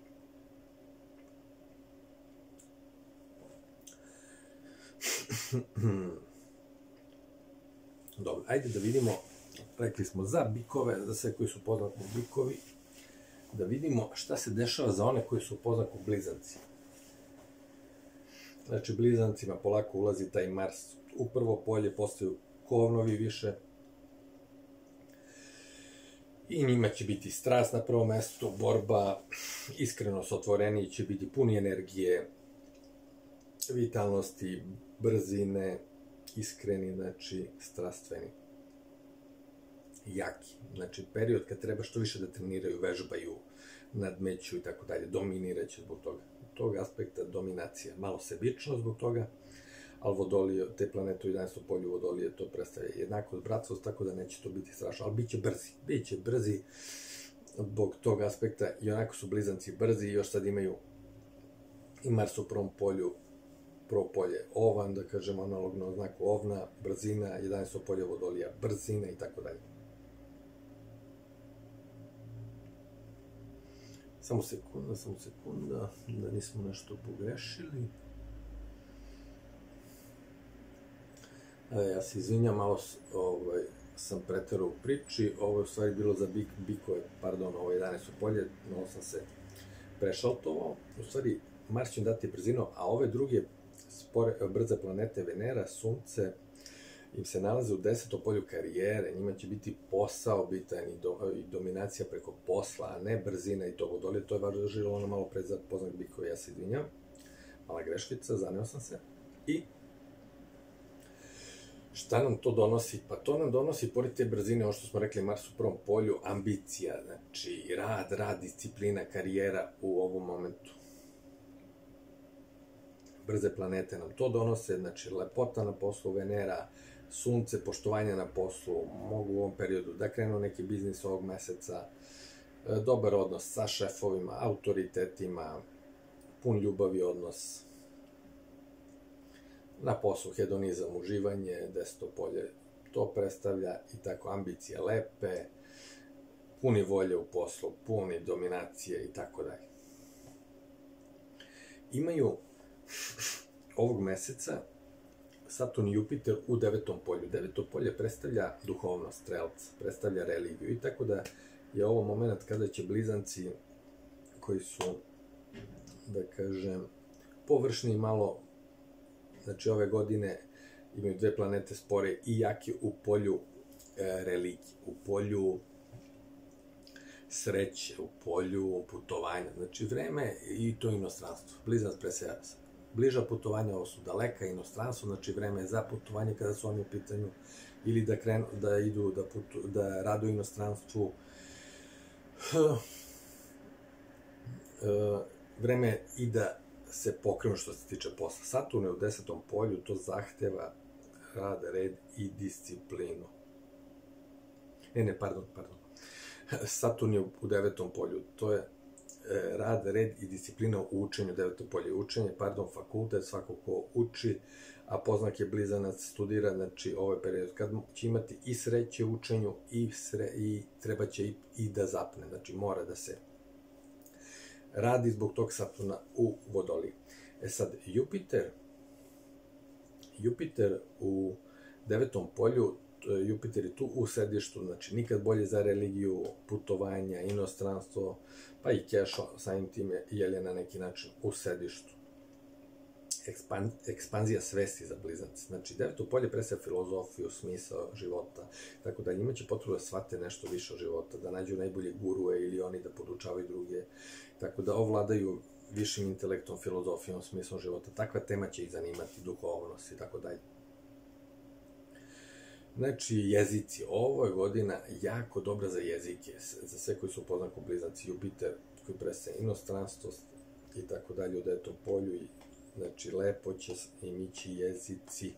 Dobro, ajde da vidimo, rekli smo za bikove, za sve koji su poznaku bikovi, da vidimo šta se dešava za one koji su poznaku blizanci. Znači, blizancima polako ulazi taj Mars u prvo polje, postaju kovnovi više, i njima će biti strast na prvom mestu, borba, iskrenost, otvoreniji će biti puni energije, vitalnosti, brzine, iskreni, znači strastveni, jaki. Znači period kad treba što više da treniraju, vežbaju, nadmeću i tako dalje, dominiraće zbog toga. Tog aspekta dominacija, malo sebično zbog toga, ali Vodolije, te planete u jedanaestom polju Vodolije, to predstavlja jednakost, bratskost, tako da neće to biti strašno, ali bit će brzi, bit će brzi zbog tog aspekta, i onako su blizanci brzi i još sad imaju i Mars u prvom polju, prvo polje Ovan, da kažemo analogno znaku Ovna, brzina, jedanaesto polje Vodolija, brzina i tako dalje. Samo sekunda, samo sekunda, da nismo nešto pogrešili. Ja se izvinjam, malo sam preterao u priči, ovo je u stvari bilo za bikove, pardon, ovo je jedanaesto polje, malo sam se prešaltovao. U stvari, Mars će im dati brzinu, a ove druge brze planete, Venera, Sunce, im se nalaze u desetom polju karijere, njima će biti posao bitan i dominacija preko posla, a ne brzina i to Vodolije. To je važilo ono malo pre za poznak bikove, ja se izvinjam. Mala greškica, zaneo sam se. I šta nam to donosi? Pa to nam donosi, pored te brzine, ono što smo rekli, Mars u prvom polju, ambicija, znači rad, rad, disciplina, karijera u ovom momentu. Brze planete nam to donose, znači lepota na poslu, Venera, Sunce, poštovanje na poslu, mogu u ovom periodu da krenu neki biznis ovog meseca, dobar odnos sa šefovima, autoritetima, pun ljubavi odnos, na poslu hedonizam, uživanje, deseto polje to predstavlja i tako ambicije lepe, puni volje u poslu, puni dominacije i tako dalje. Imaju ovog meseca Saturn i Jupiter u devetom polju. Deveto polje predstavlja duhovnost strelca, predstavlja religiju i tako da je ovo moment kada će blizanci koji su, da kažem, površni malo, znači ove godine imaju dve planete spore i jaki u polju e, religije, u polju sreće, u polju putovanja. Znači vreme i to inostranstvo. Blizanac presjava se. Bliža putovanja, ovo su daleka inostranstvo, znači vreme je za putovanje kada su oni u pitanju, ili da krenu, da idu, da, putu, da rade u inostranstvu. Vreme je i da se pokrenu što se tiče posla. Saturn je u desetom polju, to zahteva rad, red i disciplinu. Ne, ne, pardon, pardon. Saturn je u devetom polju, to je rad, red i disciplina u učenju, deveto polje učenje, pardon, fakultet, svako ko uči, a poznak je blizanac, studira, znači ovaj period kad će imati i sreće u učenju i, sre, i treba će i, i da zapne, znači mora da se radi zbog tog Saturna u Vodoliji. E sad, Jupiter, Jupiter u devetom polju, Jupiter je tu u sedištu, znači nikad bolje za religiju, putovanja, inostranstvo, pa i Kešo samim tim je na neki način u sedištu. Ekspan, ekspanzija svesti za blizance. Znači, deveto polje predstavlja filozofiju, smisao života, tako da njima će potrebno da shvate nešto više od života, da nađu najbolje gurue ili oni da podučavaju druge, tako da ovladaju višim intelektom, filozofijom, smislom života. Takva tema će ih zanimati, duhovnost i tako dalje. Znači, jezici. Ovo je godina jako dobra za jezike, za sve koji su u poznaku blizanci. Jupiter, koji predstavlja inostranstvo i tako dalje u devetom polju. I, znači, lepo će im ići jezici.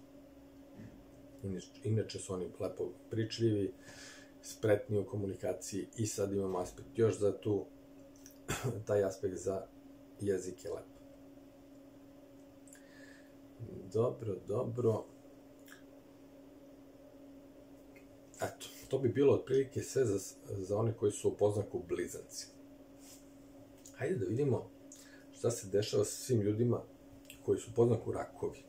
Inače su oni lepo pričljivi, spretni u komunikaciji i sad imamo aspekt još za tu, taj aspekt za jezik je lepo. Dobro, dobro. Eto, to bi bilo otprilike sve za, za one koji su u poznaku blizanci. Hajde da vidimo šta se dešava sa svim ljudima koji su u poznaku rakovi.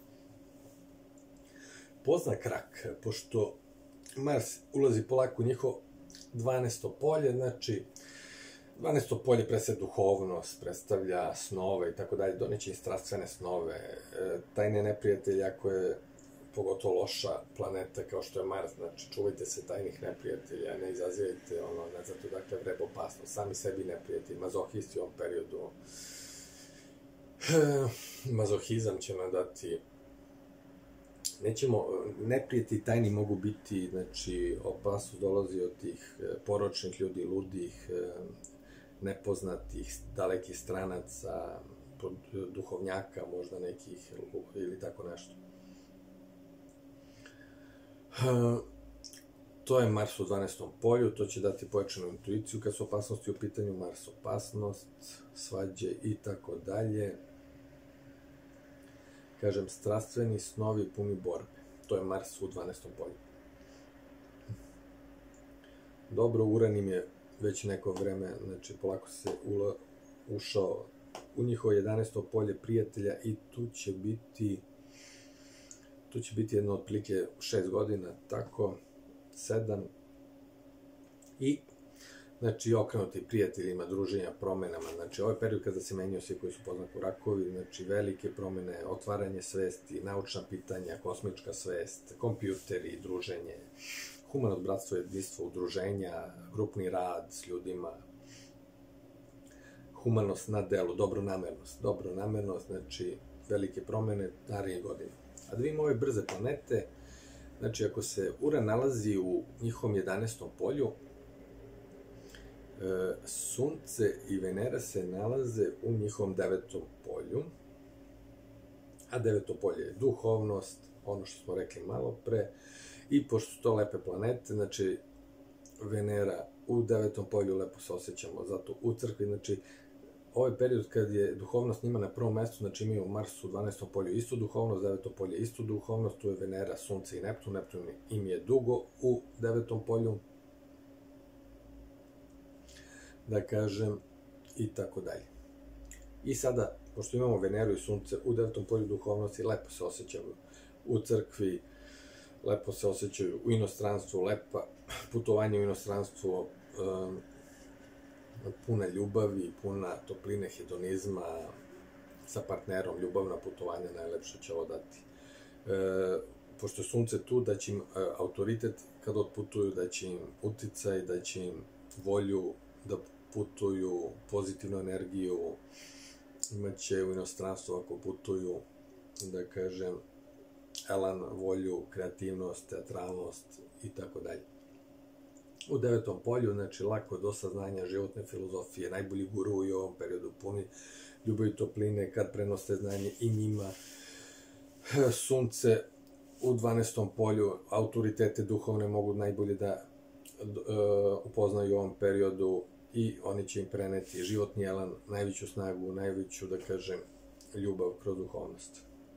Poznak rak, pošto Mars ulazi polako u njihovo dvanaesto polje, znači dvanaesto polje predstavlja duhovnost, predstavlja snove i tako dalje, doneće i strastvene snove, tajne neprijatelje, ako je pogotovo loša planeta kao što je Mars, znači čuvajte se tajnih neprijatelja, ne izazivajte, ono, ne zato dakle vreba opasnost, sami sebi neprijatelji, mazohisti u ovom periodu, mazohizam će nam dati, nećemo, neprijatelji tajni mogu biti, znači, opasnost dolazi od tih poročnih ljudi, ludih, nepoznatih, dalekih stranaca, duhovnjaka, možda nekih, ili tako nešto. To je Mars u dvanaestom polju, to će dati pojačanu intuiciju kad su opasnosti u pitanju, Mars opasnost, svađe i tako dalje. Kažem, strastveni snovi puni borbe. To je Mars u dvanaestom polju. Dobro, Uran im je već neko vreme, znači polako se ula, ušao u njihovo jedanaesto polje prijatelja i tu će biti tu će biti jedno otprilike šest godina, tako, sedam, i znači okrenuti prijateljima, druženja, promenama, znači ovaj period kada se menjaju svi koji su poznati u rakovi, znači velike promene, otvaranje svesti, naučna pitanja, kosmička svest, kompjuteri, druženje, humanost, bratstvo, jedinstvo, udruženja, grupni rad s ljudima, humanost na delu, dobronamernost, dobronamernost, znači velike promene narednih godina. A da vidimo ove brze planete, znači ako se Uran nalazi u njihovom jedanaestom polju, Sunce i Venera se nalaze u njihovom devetom polju, a deveto polje je duhovnost, ono što smo rekli malo pre, i pošto su to lepe planete, znači Venera u devetom polju, lepo se osjećamo zato u crkvi, znači ovaj period kad je duhovnost njima na prvom mestu, znači imaju Mars u dvanaestom polju istu duhovnost, deveto polje istu duhovnost, tu je Venera, Sunce i Neptun, Neptun im je dugo u devetom polju, da kažem, i tako dalje. I sada, pošto imamo Veneru i Sunce u devetom polju duhovnosti, lepo se osjećaju u crkvi, lepo se osjećaju u inostranstvu, lepa putovanje u inostranstvu, um, puna ljubavi, puna topline, hedonizma, sa partnerom, ljubavna putovanja, najlepše će ovo dati. E, pošto je Sunce tu, da će im e, autoritet kad otputuju, da će im uticaj, da će im volju da putuju, pozitivnu energiju, imaće u inostranstvu ako putuju, da kažem, elan, volju, kreativnost, teatralnost i tako dalje. U devetom polju, znači, lako do saznanja, životne filozofije, najbolji guru u ovom periodu, puni ljubavi, topline, kad prenose znanje i njima. Sunce u dvanaestom polju, autoritete duhovne mogu najbolje da uh, upoznaju u ovom periodu i oni će im preneti životni elan, najveću snagu, najveću, da kažem, ljubav kroz duhovnost.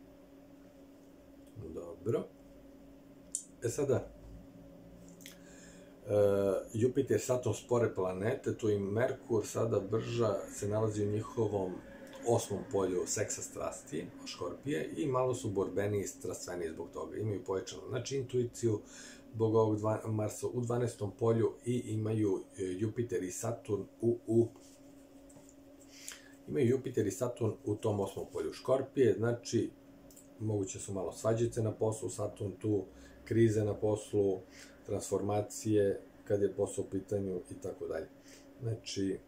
Dobro. E sada, Uh, Jupiter, Saturn spore planete, tu i Merkur, sada brža, se nalazi u njihovom osmom polju seksa, strasti, Škorpije, i malo su borbeni i strastveni zbog toga. Imaju pojačanu, znači, intuiciju zbog ovog dva, Marsa u dvanaestom polju i imaju Jupiter i Saturn u, u imaju Jupiter i Saturn u tom osmom polju Škorpije, znači, moguće su malo svađice na poslu, Saturn tu, krize na poslu, transformacije, kad je posao u pitanju i tako dalje. Znači,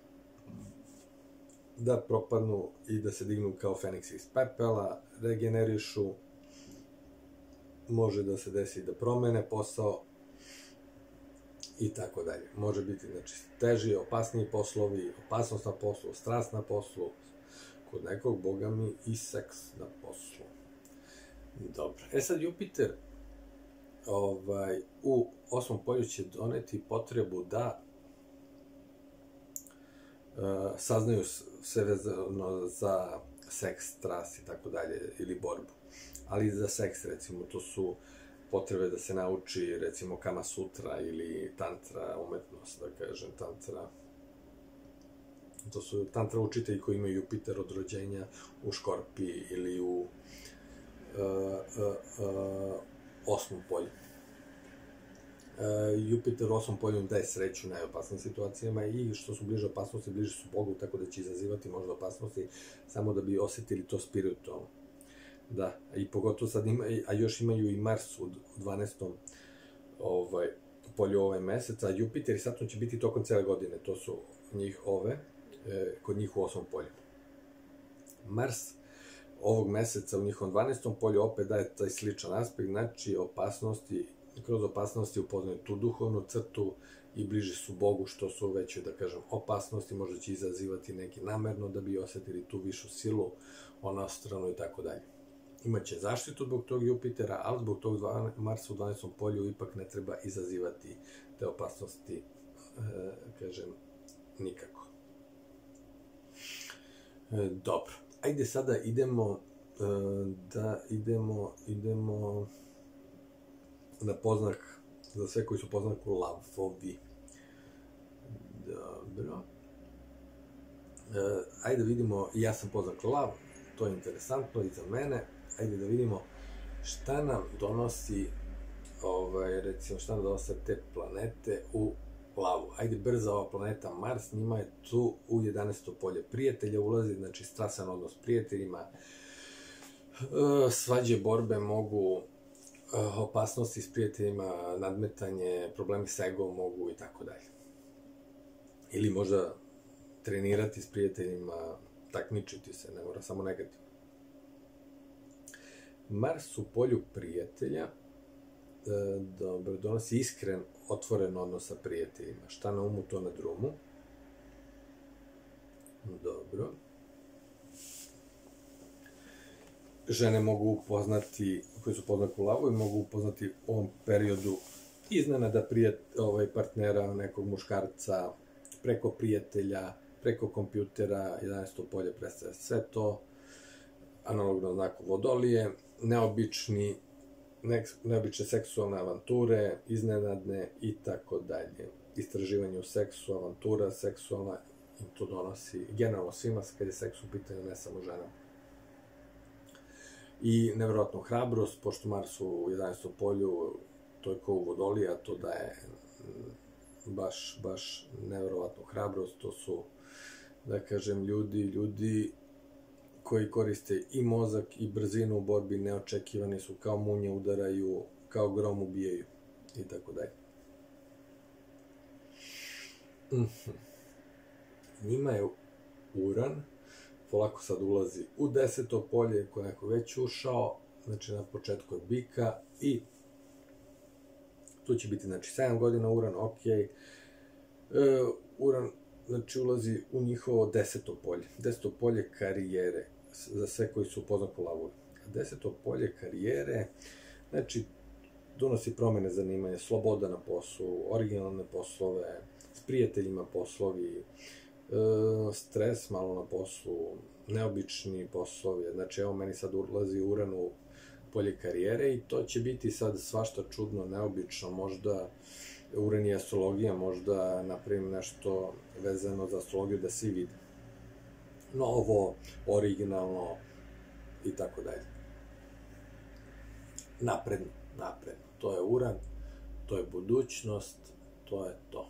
da propadnu i da se dignu kao Feniks iz pepela, regenerišu, može da se desi da promene posao i tako dalje. Može biti, znači, teži, opasniji poslovi, opasnost na poslu, strast na poslu, kod nekog, boga mi, i seks na poslu. Dobro. E sad, Jupiter ovaj, u osmom polju će doneti potrebu da uh, saznaju sve vezano za seks, strast i tako dalje, ili borbu. Ali za seks, recimo, to su potrebe da se nauči, recimo, Kama Sutra ili tantra, umetnost, da kažem, tantra. To su tantra učitelji koji imaju Jupiter od rođenja u Škorpiji ili u uh, uh, uh, osmom polju. Uh, Jupiter u osmom polju im daje sreću u najopasnim situacijama i što su bliže opasnosti, bliže su Bogu, tako da će izazivati možda opasnosti samo da bi osjetili to spiritualno. Da, i pogotovo sad ima, a još imaju i Mars u dvanaestom ovaj, polju ovaj mesec, a Jupiter i Saturn će biti tokom cele godine, to su njih ove, e, kod njih u osmom polju. Mars ovog meseca u njihovom dvanaestom polju opet daje taj sličan aspekt, znači opasnosti, kroz opasnosti upoznaju tu duhovnu crtu i bliži su Bogu, što su veće, da kažem, opasnosti, možda će izazivati neki namerno da bi osetili tu višu silu, onostranu i tako dalje. Imaće zaštitu zbog tog Jupitera, ali zbog tog Marsa u dvanaestom polju ipak ne treba izazivati te opasnosti, e, kažem, nikako. E, dobro, ajde sada idemo, e, da idemo, idemo na poznak, za sve koji su poznaku lavovi. Dobro. E, ajde vidimo, ja sam poznak lav, to je interesantno i za mene. Ajde da vidimo šta nam donosi, ovaj, recimo, šta nam donose te planete u lavu. Ajde, brza ova planeta Mars, njima je tu u jedanaesto polje prijatelja ulazi, znači strasan odnos s prijateljima, svađe, borbe mogu, opasnosti s prijateljima, nadmetanje, problemi s egom mogu i tako dalje. Ili možda trenirati s prijateljima, takmičiti se, ne mora samo negativno. Mars u polju prijatelja, e, dobro, donosi iskren, otvoren odnos sa prijateljima. Šta na umu, to na drumu. Dobro. Žene mogu upoznati, koji su poznati u lavu, i mogu upoznati u ovom periodu iznenada prijat, ovaj, partnera, nekog muškarca, preko prijatelja, preko kompjutera, jedanaesto polje predstavlja sve to, analogno znaku Vodolije, neobični, ne, neobične seksualne avanture, iznenadne i tako dalje. Istraživanje u seksu, avantura seksualna, i to donosi generalno svima kad je seks u pitanju, ne samo ženama. I nevjerojatnu hrabrost, pošto Mars u jedanaestom polju, to je kao u Vodolije, a to daje baš, baš nevjerojatnu hrabrost, to su, da kažem, ljudi, ljudi koji koriste i mozak i brzinu u borbi, neočekivani su, kao munje udaraju, kao grom ubijaju i tako dalje. Njima je Uran, polako sad ulazi u deseto polje, koje je neko već ušao, znači na početku je bika, i tu će biti, znači, sedam godina Uran, ok. E, Uran, znači, ulazi u njihovo deseto polje. Deseto polje karijere, za sve koji su poznati u lavu. Deseto polje karijere, znači, donosi promene zanimanja, sloboda na poslu, originalne poslove, s prijateljima poslovi, e, stres malo na poslu, neobični poslovi. Znači, evo, meni sad ulazi Uran u polje karijere i to će biti sad svašta čudno, neobično, možda Uran i astrologija, možda napravim nešto vezano za astrologiju da svi vide. Novo, originalno i tako dalje. Napredno, napredno. To je Uran, to je budućnost, to je to.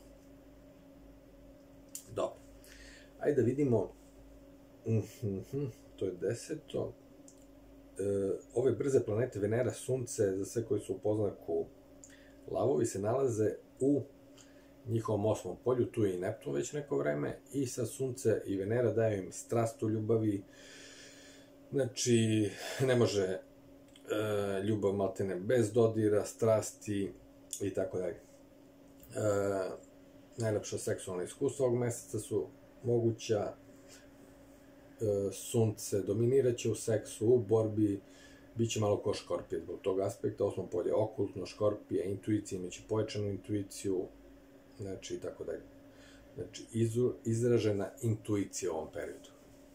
Dobro. Ajde da vidimo, uh-huh, to je deseto. E, ove brze planete Venera, Sunce, za sve koji su u poznaku lavovi, se nalaze u njihovom osmom polju, tu je i Neptun već neko vreme, i sa Sunce i Venera daju im strast u ljubavi, znači ne može e, ljubav maltene bez dodira, strasti i tako dalje. E, najlepša seksualna iskustva ovog meseca su moguća, e, Sunce dominiraće u seksu, u borbi, bit će malo ko Škorpije zbog tog aspekta, osmo polje okultno, Škorpije, intuicija, imaće pojačanu intuiciju, znači i tako dalje. Znači, izru, izražena intuicija u ovom periodu.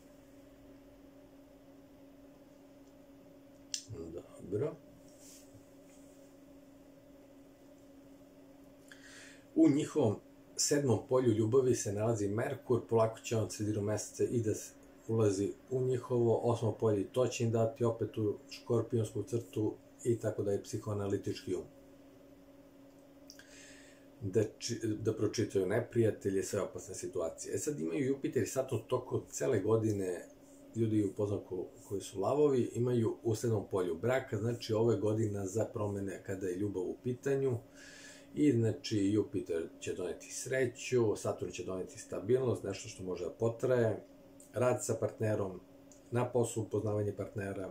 Dobro. U njihovom sedmom polju ljubavi se nalazi Merkur, polako će on od sredinom meseca i da ulazi u njihovo osmo polje, i to će im dati opet u škorpionsku crtu i tako da je psihoanalitički um. Da, či, da pročitaju neprijatelje, sve opasne situacije. E sad imaju Jupiter i Saturn toko cele godine ljudi u poznaku koji su lavovi imaju u sedmom polju braka, znači ovo je godina za promene kada je ljubav u pitanju i znači Jupiter će doneti sreću, Saturn će doneti stabilnost, nešto što može da potraje, rad sa partnerom, na poslu upoznavanje partnera,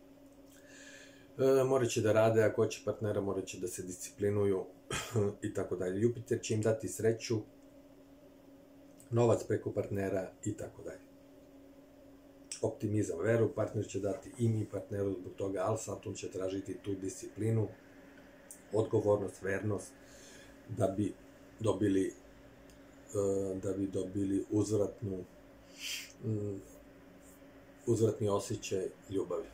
e, morat će da rade, ako hoće partnera morat će da se disciplinuju i tako dalje. Jupiter će im dati sreću, novac preko partnera i tako dalje. Optimizam, veru, partner će dati i mi partneru zbog toga, ali Saturn će tražiti tu disciplinu, odgovornost, vernost, da bi dobili da bi dobili uzvratnu uzvratni osjećaj ljubavi.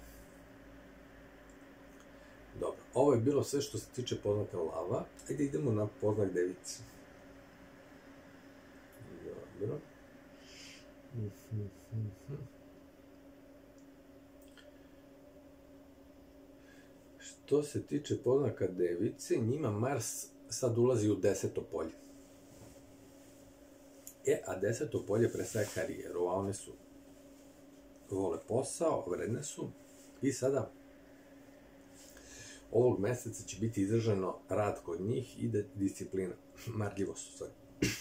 Dobro, ovo je bilo sve što se tiče poznaka lava. Ajde idemo na poznak device. Dobro. Što se tiče poznaka device, njima Mars sad ulazi u deseto polje. E, a deseto polje predstavlja karijeru, a one su vole posao, vredne su i sada ovog meseca će biti izraženo rad kod njih i disciplina, marljivost u stvari.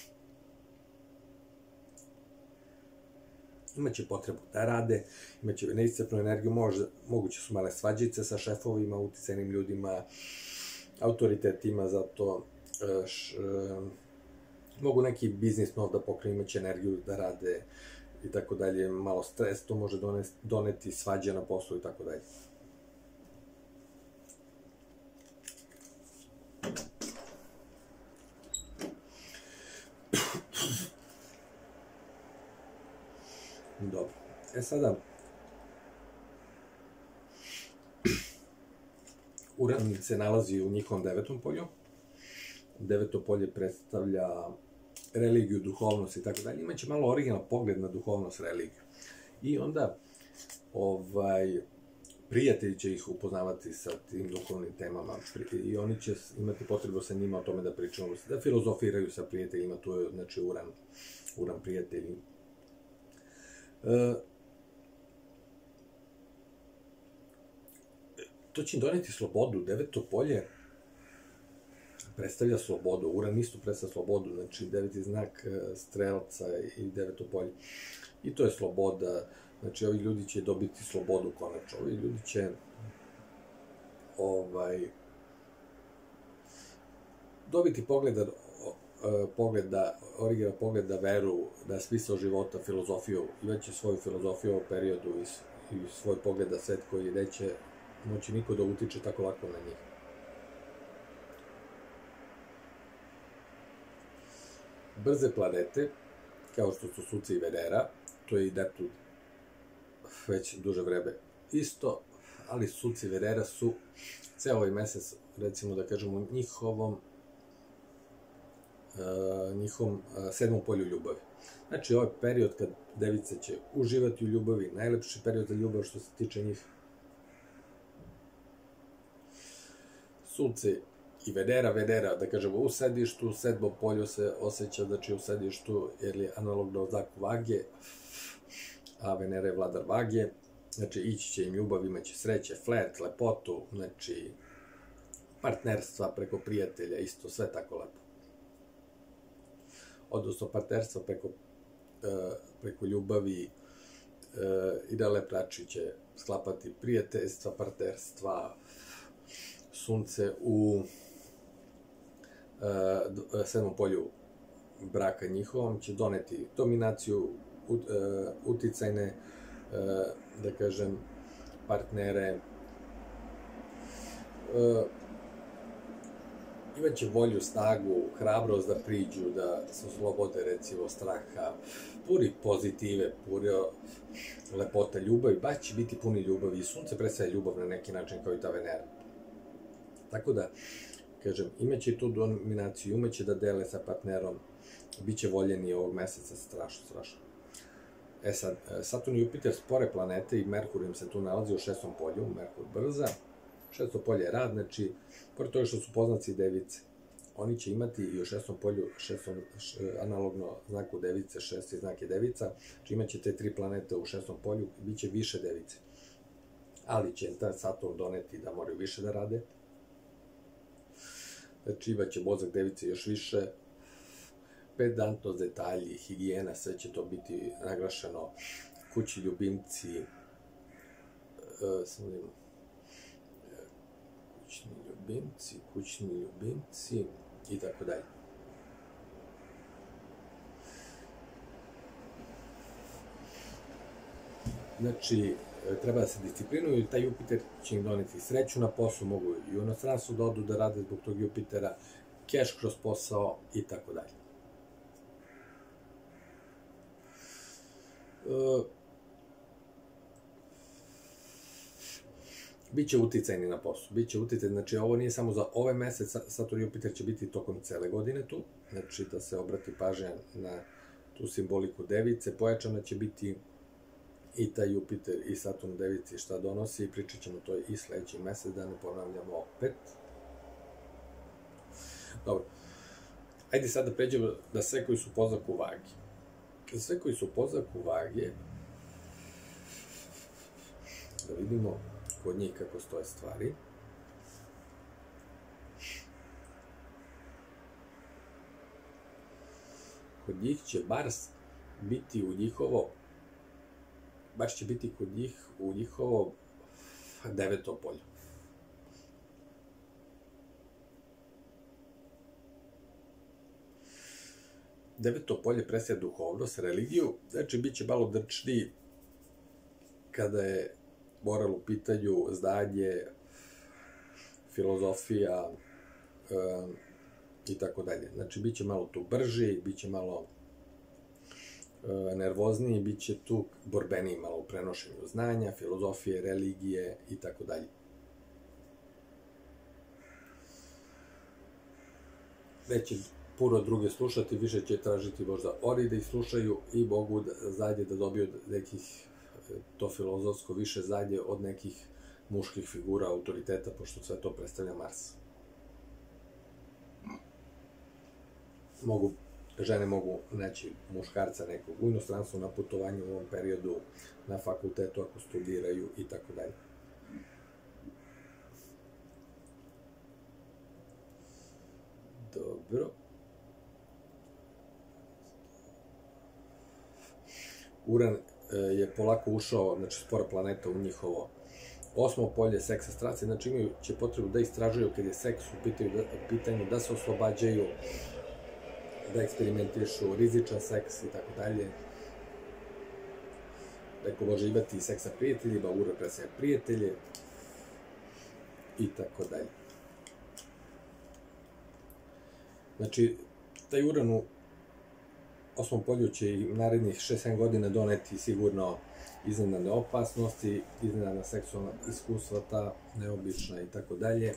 Imaće potrebu da rade, imaće neiscrpnu energiju, možda, moguće su male svađice sa šefovima, uticajnim ljudima, autoritetima, zato š, mogu neki biznis nov da pokrenu, imaće energiju da rade i tako dalje, malo stres, to može doneti, doneti svađe na poslu i tako dalje. Dobro, e sada Uran se nalazi u njihovom devetom polju. Deveto polje predstavlja religiju, duhovnost i tako dalje. Imaće malo originalan pogled na duhovnost, religiju. I onda ovaj, prijatelji će ih upoznavati sa tim duhovnim temama i oni će imati potrebu sa njima o tome da pričamo, da filozofiraju sa prijateljima, tu je znači Uran, Uran prijatelji. E, to će im doneti slobodu. Deveto polje predstavlja slobodu. Uran isto predstavlja slobodu, znači deveti znak strelca i deveto polje. I to je sloboda, znači ovi ljudi će dobiti slobodu konačno. Ovi ljudi će ovaj, dobiti pogleda, pogleda, original pogled da veru, da smisao života, filozofiju, imaće svoju filozofiju u periodu i, i svoj pogled na svet koji neće moći niko da utiče tako lako na njih. Brze planete, kao što su Sunce i Venera, to je i Neptun već duže vreme isto, ali Sunce i Venera su ceo ovaj mesec, recimo da kažemo, njihovom Uh, njihovom uh, sedmom polju ljubavi. Znači, ovaj period kad device će uživati u ljubavi, najlepši period za ljubav što se tiče njih. Sunce i Venera, Venera, da kažemo, u sedištu, u sedmom polju se osjeća, znači u sedištu, jer je analogno znaku vage, a Venera je vladar vage, znači ići će im ljubav, imaće sreće, flirt, lepotu, znači partnerstva preko prijatelja, isto, sve tako lepo. Odnosno partnerstva preko, uh, preko ljubavi uh, i da leprači će sklapati prijateljstva, partnerstva. Sunce u uh, sedmom polju braka njihovom će doneti dominaciju, ut, uh, uticajne, uh, da kažem, partnere. Uh, Imaće volju, snagu, hrabrost da priđu, da se oslobode, recimo, straha, puni pozitive, puni lepota ljubavi, baš će biti puni ljubavi i Sunce predstavlja ljubav na neki način kao i ta Venera. Tako da, kažem, imaće tu dominaciju, imaće da dele sa partnerom, bit će voljeni ovog meseca, strašno, strašno. E sad, Saturn i Jupiter spore planete i Merkur im se tu nalazi u šestom polju, Merkur brza. Šesto polje je rad, znači, pored toga što su poznaci device, oni će imati i u šestom polju, šestom, analogno znaku device, šesti znak je devica, znači imat će te tri planete u šestom polju, bit će više device. Ali će ta Saturn doneti da moraju više da rade, znači imat će mozak device još više, pedantnost, detalji, higijena, sve će to biti naglašeno, kući ljubimci, uh, kućni ljubimci, kućni ljubimci i tako dalje. Znači, treba da se disciplinuju i taj Jupiter će im doneti sreću na poslu, mogu i u inostranstvu da odu da rade zbog tog Jupitera, keš kroz posao i tako dalje. Biće uticajni na poslu, biće uticajni, znači ovo nije samo za ovaj mesec, Saturn i Jupiter će biti tokom cele godine tu, znači da se obrati pažnja na tu simboliku device, pojačana će biti i taj Jupiter i Saturn devici šta donosi, pričat ćemo to i sledeći mesec, da ne ponavljamo opet. Dobro, ajde sad da pređemo da sve koji su po znaku vage. Za sve koji su po znaku vage, da vidimo kod njih kako stoje stvari. Kod njih će Mars biti u njihovo, baš će biti kod njih u njihovo deveto polje. Deveto polje predstavlja duhovnost, religiju, znači bit će malo drčniji kada je moral u pitanju, znanje, filozofija um, i tako dalje. Znači, bit će malo tu brži, bit će malo uh, nervozniji, bit će tu borbeniji malo u prenošenju znanja, filozofije, religije i tako dalje. Neće puno druge slušati, više će tražiti možda oni da ih slušaju i mogu da, zadnje da dobiju nekih to filozofsko više zadnje od nekih muških figura, autoriteta, pošto sve to predstavlja Mars. Mogu, žene mogu naći muškarca nekog u inostranstvu na putovanju u ovom periodu, na fakultetu ako studiraju i tako dalje. Dobro. Uran je polako ušao, znači spora planeta u njihovo osmo polje, seksa, strasti, znači imaju će potrebu da istražuju kad je seks u pitanju da, pitanju da se oslobađaju, da eksperimentišu, rizičan seks i tako dalje. Neko može imati i seks sa prijateljima, Uran predstavlja prijatelje i tako dalje. Znači, taj Uran u osmom polju će i narednih šest sedam godina doneti sigurno iznenadne opasnosti, iznenadna seksualna iskustva, ta neobična i tako dalje.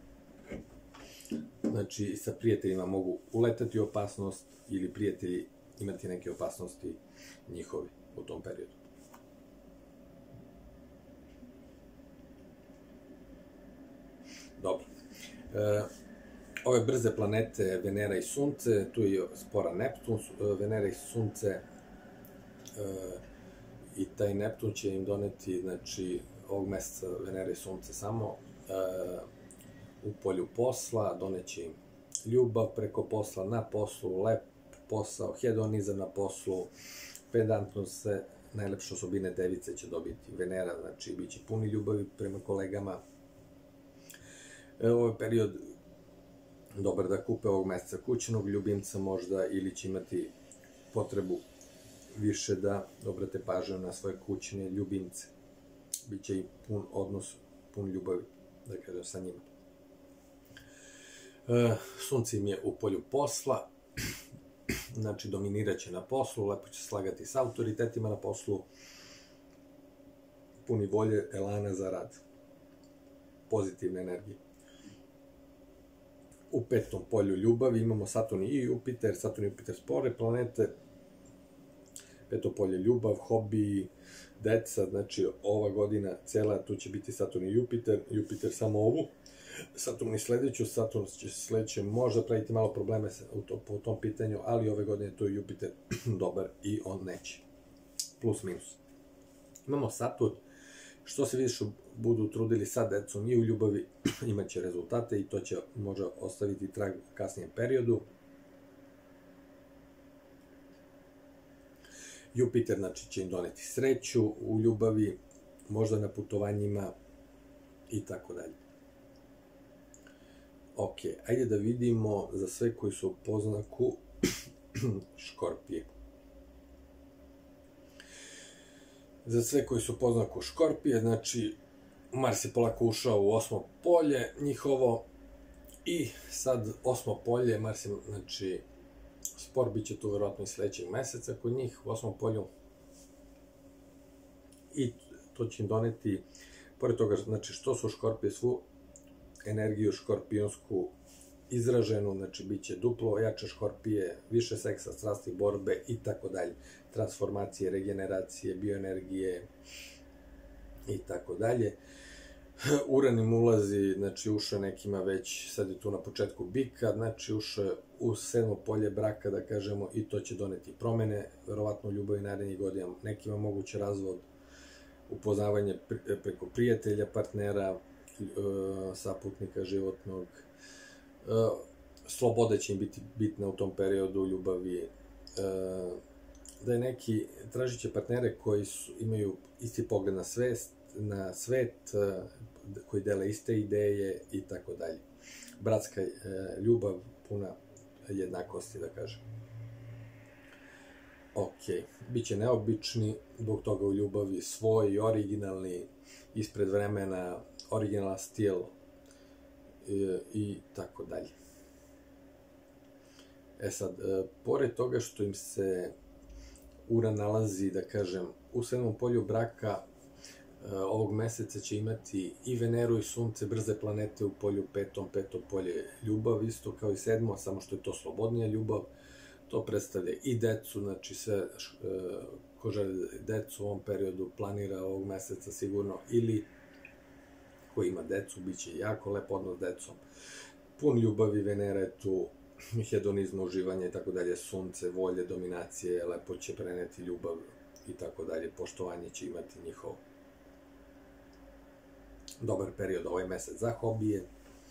Znači, sa prijateljima mogu uletati u opasnost ili prijatelji imati neke opasnosti njihovi u tom periodu. Dobro. E, ove brze planete, Venera i Sunce, tu je spora Neptun, Venera i Sunce e, i taj Neptun će im doneti, znači, ovog meseca Venera i Sunce samo e, u polju posla, doneće im ljubav preko posla, na poslu, lep posao, hedonizam na poslu, pedantnost, sve najlepše osobine device će dobiti Venera, znači, bit će puni ljubavi prema kolegama. E, ovo je period dobar da kupe ovog meseca kućnog ljubimca možda, ili će imati potrebu više da obrate pažnju na svoje kućne ljubimce. Biće i pun odnos, pun ljubavi, da kažem, sa njima. E, Sunce im je u polju posla, znači dominirat će na poslu, lepo će slagati sa autoritetima na poslu, puni volje, elana za rad, pozitivne energije. U petom polju ljubavi imamo Saturn i Jupiter, Saturn i Jupiter spore planete, peto polje ljubav, hobi, deca, znači ova godina cela, tu će biti Saturn i Jupiter, Jupiter samo ovu, Saturn i sledeću, Saturn će sledeće možda praviti malo probleme po tom pitanju, ali ove godine to je Jupiter dobar i on neće. Plus minus. Imamo Saturn, što se više budu trudili sa decom i u ljubavi, imaće rezultate i to će možda ostaviti trag u kasnijem periodu. Jupiter, znači, će im doneti sreću u ljubavi, možda na putovanjima i tako dalje. Ok, ajde da vidimo za sve koji su u poznaku Škorpije. Za sve koji su u poznaku Škorpije, znači, Mars je polako ušao u osmo polje njihovo i sad osmo polje, Mars je, znači, spor bit će tu verovatno i sledećeg meseca kod njih u osmom polju i to će im doneti, pored toga, znači, što su Škorpije, svu energiju škorpionsku izraženu, znači, bit će duplo jače Škorpije, više seksa, strasti, borbe i tako dalje, transformacije, regeneracije, bioenergije i tako dalje. Uran im ulazi, znači, ušao nekima već, sad je tu na početku bika, znači, ušao u sedmo polje braka, da kažemo, i to će doneti promene, verovatno u ljubavi narednih godina, nekima moguće razvod, upoznavanje preko prijatelja, partnera, saputnika životnog, sloboda će im biti bitna u tom periodu ljubavi, da je neki, tražit će partnere koji imaju isti pogled na svest, na svet, koji dele iste ideje i tako dalje. Bratska ljubav, puna jednakosti, da kažem. Ok, bit će neobični, zbog toga u ljubavi svoj, originalni, ispred vremena, originalan stil i tako dalje. E sad, pored toga što im se Uran nalazi, da kažem, u sedmom polju braka, ovog meseca će imati i Veneru i Sunce, brze planete u polju petom, peto polje ljubav, isto kao i sedmo, samo što je to slobodnija ljubav. To predstavlja i decu, znači sve ko želi decu u ovom periodu planira ovog meseca sigurno, ili ko ima decu, bit će jako lep odnos s decom. Pun ljubavi, Venera je tu, hedonizma, uživanja i tako dalje, Sunce, volje, dominacije, lepo će preneti ljubav i tako dalje, poštovanje će imati njihovo. Dobar period ovaj mesec za hobije,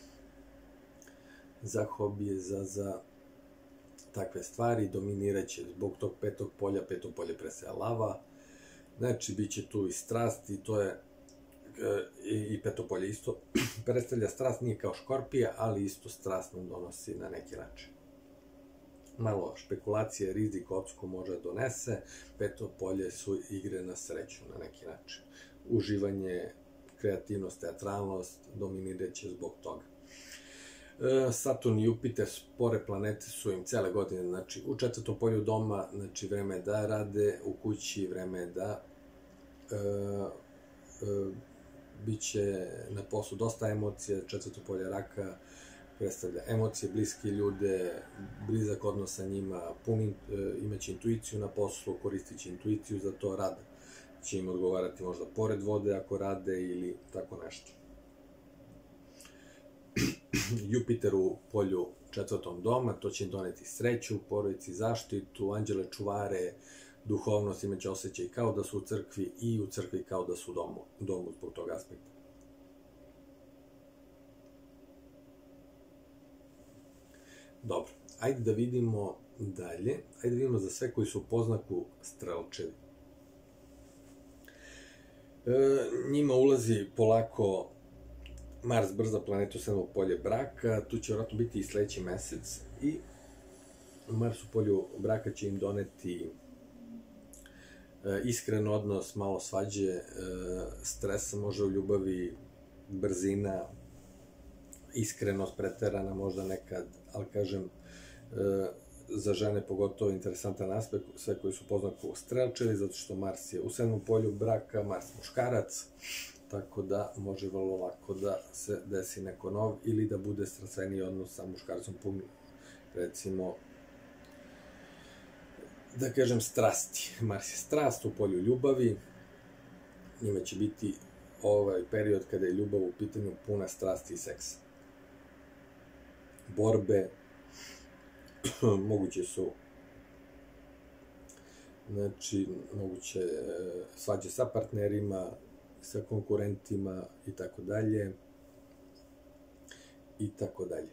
za hobije, za, za takve stvari, dominirat će zbog tog petog polja, peto polje predstavlja lava, znači bit će tu i strast i to je, i peto polje isto predstavlja strast, nije kao Škorpija, ali isto strast nam donosi na neki način. Malo špekulacije, rizik, ocku može donese, peto polje su igre na sreću na neki način. Uživanje, kreativnost, teatralnost, dominirat će zbog toga. Saturn i Jupiter, spore planete su im cele godine, znači u četvrtom polju doma, znači vreme da rade, u kući vreme da biće na poslu dosta emocija, četvrto polje raka predstavlja emocije, bliske ljude, blizak odnos sa njima, imaće intuiciju na poslu, koristit će intuiciju za to, rad će im odgovarati možda pored vode ako rade ili tako nešto. Jupiter u polju četvrtom doma, to će im doneti sreću, porodici, zaštitu, anđele čuvare, duhovnost, imaće osjećaj kao da su u crkvi i u crkvi kao da su u domu, domu zbog tog aspekta. Dobro, ajde da vidimo dalje, ajde da vidimo za sve koji su u poznaku Strelčevi. Njima ulazi polako Mars, brza planeta u sedmo polje braka, tu će vjerojatno biti i sledeći mesec i Mars u polju braka će im doneti iskren odnos, malo svađe, stresa može u ljubavi, brzina, iskrenost preterana možda nekad, ali kažem, za žene pogotovo interesantan aspekt, sve koji su poznaku Strelčevi, zato što Mars je u sedmom polju braka, Mars muškarac, tako da može vrlo lako da se desi neko nov ili da bude strastveniji odnos sa muškarcom pun, recimo, da kažem, strasti. Mars je strast u polju ljubavi, njima će biti ovaj period kada je ljubav u pitanju puna strasti i seksa. borbe, moguće su, znači, moguće svađe sa partnerima, sa konkurentima i tako dalje, i tako dalje.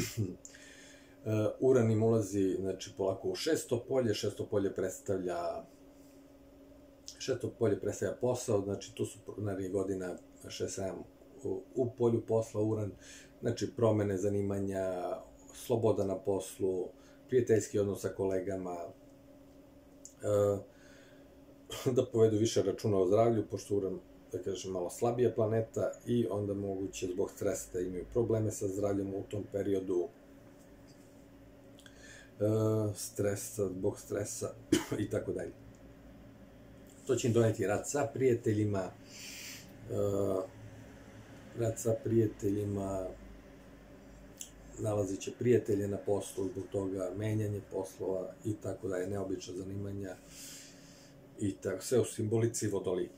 Uran im ulazi, znači, polako u šesto polje, šesto polje predstavlja šesto polje predstavlja posao, znači, tu su narednih godina šest sedam u polju posla Uran, znači, promene zanimanja, sloboda na poslu, prijateljski odnos sa kolegama, da povedu više računa o zdravlju, pošto Uran, da kažem, malo slabija planeta i onda moguće zbog stresa da imaju probleme sa zdravljem u tom periodu, stresa, zbog stresa i tako dalje. To će im doneti rad sa prijateljima, rad sa prijateljima, nalazit će prijatelje na poslu, zbog toga menjanje poslova i tako dalje, neobična zanimanja i tako, sve u simbolici Vodolije.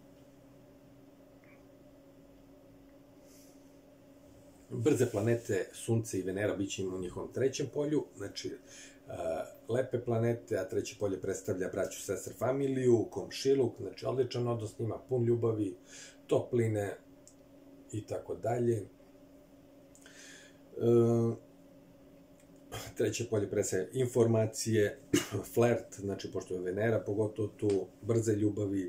Brze planete, Sunce i Venera bit će im u njihovom trećem polju, znači lepe planete, a treće polje predstavlja braću, sestre, familiju, komšiluk, znači odličan odnos s njima, pun ljubavi, topline i tako dalje. Treće polje predstavlja informacije, flert, znači pošto je Venera, pogotovo tu, brze ljubavi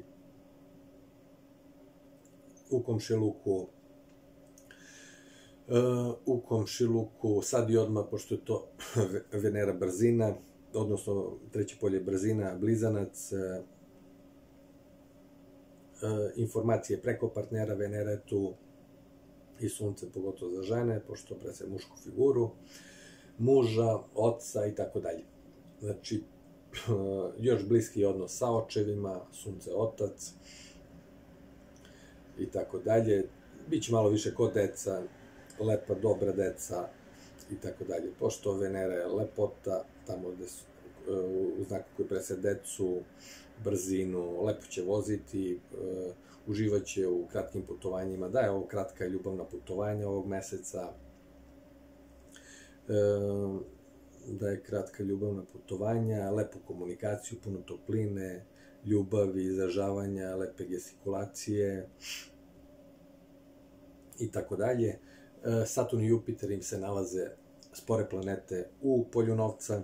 u komšiluku, u komšiluku, sad i odmah, pošto je to Venera brzina, odnosno treće polje brzina, blizanac, informacije preko partnera, Venera je tu i Sunce, pogotovo za žene, pošto predstavlja mušku figuru, muža, oca i tako dalje. Znači, još bliski odnos sa očevima, Sunce, otac i tako dalje. Biće malo više kod deca, lepa, dobra deca i tako dalje. Pošto Venera je lepota, tamo gde su, u znaku koji predstavlja decu, brzinu, lepo će voziti, uživaće u kratkim putovanjima, da je ovo kratka ljubavna putovanja ovog meseca, da je kratka ljubavna putovanja, lepu komunikaciju, puno topline, ljubavi, izražavanja, lepe gestikulacije i tako dalje. Saturn i Jupiter im se nalaze spore planete u polju novca.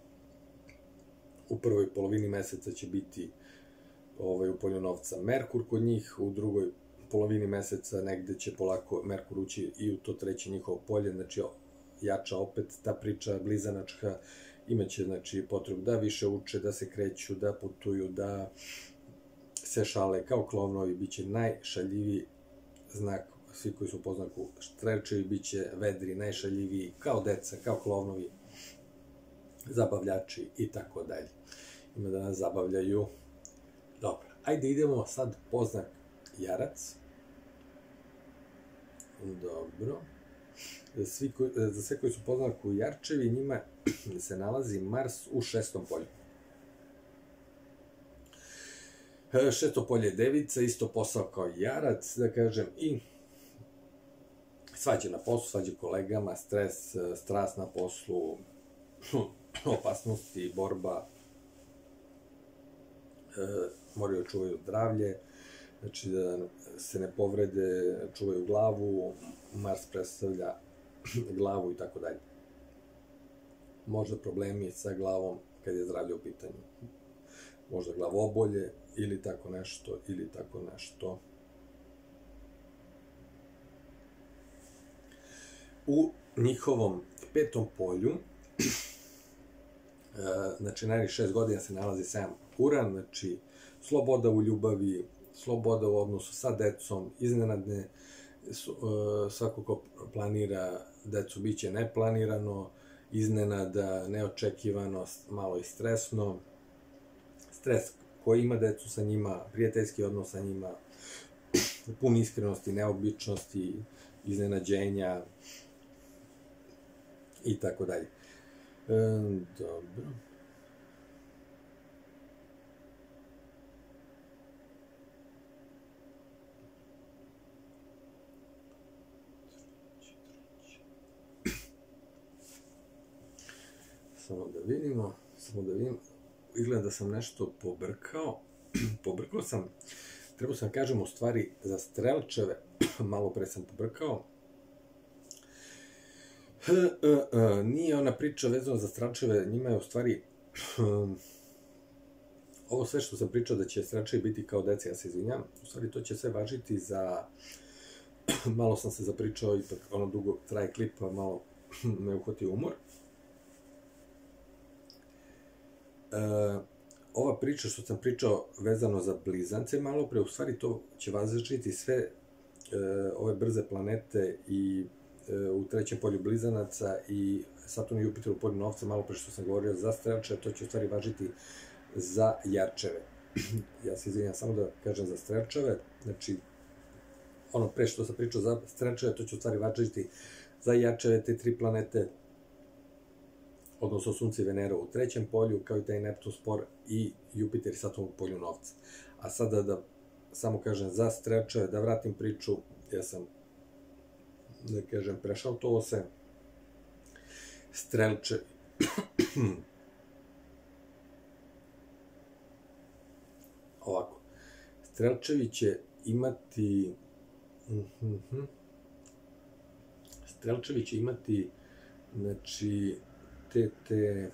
U prvoj polovini meseca će biti u polju novca Merkur kod njih, u drugoj polovini meseca negde će polako Merkur ući i u to treće njihovo polje, znači jača opet ta priča blizanačka, imaće znači potrebu da više uče, da se kreću, da putuju, da se šale kao klovnovi, bit će najšaljiviji znak, svi koji su po znaku Strelčevi, bit će vedri, najšaljiviji, kao deca, kao klovnovi, zabavljači i tako dalje. Ima da nas zabavljaju. Dobro, ajde idemo sad po znak Jarac. Dobro. Za sve koji su po znaku Jarčevi, njima se nalazi Mars u šestom polju. Šesto polje je Devica, isto posao kao Jarac, da kažem, i svađe na poslu, svađe kolegama, stres, strast na poslu, opasnosti, borba, moraju čuvaju zdravlje, znači da se ne povrede, čuvaju glavu, Mars predstavlja glavu i tako dalje. Možda problemi sa glavom kad je zdravlje u pitanju. Možda glavobolje ili tako nešto, ili tako nešto. U njihovom petom polju, znači narednih šest godina se nalazi sam Uran, znači sloboda u ljubavi, sloboda u odnosu sa decom, iznenadne, svako ko planira decu bit će neplanirano, iznenada, neočekivanost, malo i stresno, stres koji ima decu sa njima, prijateljski odnos sa njima, pun iskrenosti, neobičnosti, iznenađenja i tako dalje. Dobro. Samo da vidimo, samo da vidim, izgleda da sam nešto pobrkao, pobrkao sam, trebao sam kažem u stvari za strelčeve, malo pre sam pobrkao, H, e, e, nije ona priča vezana za strelčeve, njima je u stvari, ovo sve što sam pričao da će strelčevi biti kao deca, ja se izvinjam, u stvari to će sve važiti za, malo sam se zapričao, ipak ono dugo traje klip, pa malo me uhvatio umor. E, ova priča što sam pričao vezano za blizance malo pre, u stvari to će važiti sve e, ove brze planete i e, u trećem polju blizanaca i Saturn i Jupiter u polju novca, malo pre što sam govorio za strelče, to će u stvari važiti za jarčeve. Ja se izvinjam, samo da kažem za strelčeve, znači ono pre što sam pričao za strelčeve, to će u stvari važiti za jarčeve, te tri planete, odnosno Sunce i Venera u trećem polju, kao i taj Neptun spor i Jupiter i Saturn u polju novca. A sada da samo kažem za strelčeve, da vratim priču, ja sam, da kažem, prešaltovo se, strelče, ovako, strelčevi će imati, strelčevi će imati, znači, te, te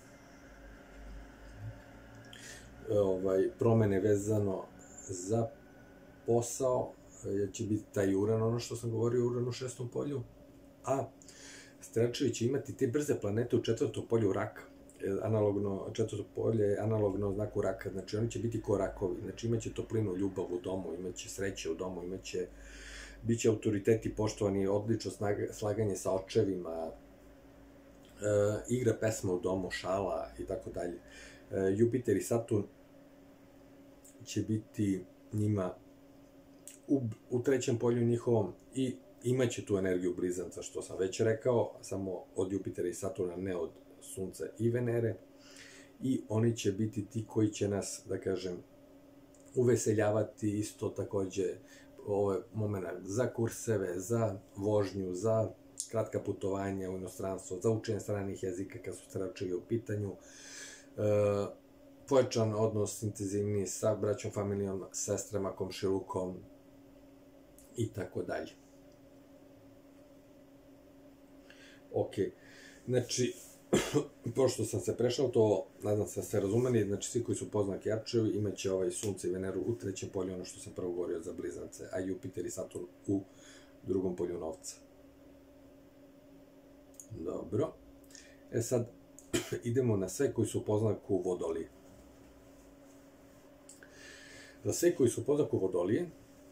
ovaj, promene vezano za posao, jer će biti taj Uran, ono što sam govorio, Uran u šestom polju, a strelčevi će imati te brze planete u četvrtom polju raka, analogno, četvrto polje je analogno znaku raka, znači oni će biti ko rakovi, znači imaće toplinu, ljubav u domu, imaće sreće u domu, imaće, bit će autoriteti poštovani, odlično slaganje sa očevima, Uh, igra pesma u domu, šala i tako dalje. Uh, Jupiter i Saturn će biti njima u, u trećem polju njihovom i imaće tu energiju blizanca, što sam već rekao, samo od Jupitera i Saturna, ne od Sunca i Venere. I oni će biti ti koji će nas, da kažem, uveseljavati isto takođe ovaj moment za kurseve, za vožnju, za kratka putovanja u inostranstvo, za učenje stranih jezika kad su strelčevi u pitanju, e, pojačan odnos intenzivniji sa braćom, familijom, sestrama, komšilukom i tako dalje. Ok, znači, pošto sam se prešao to, nadam se da ste razumeli, znači svi koji su poznak jarčevi imaće ovaj Sunce i Veneru u trećem polju, ono što sam prvo govorio za blizance, a Jupiter i Saturn u drugom polju novca. Dobro. E sad, idemo na sve koji su u poznaku Vodolije. Za sve koji su u poznaku Vodolije,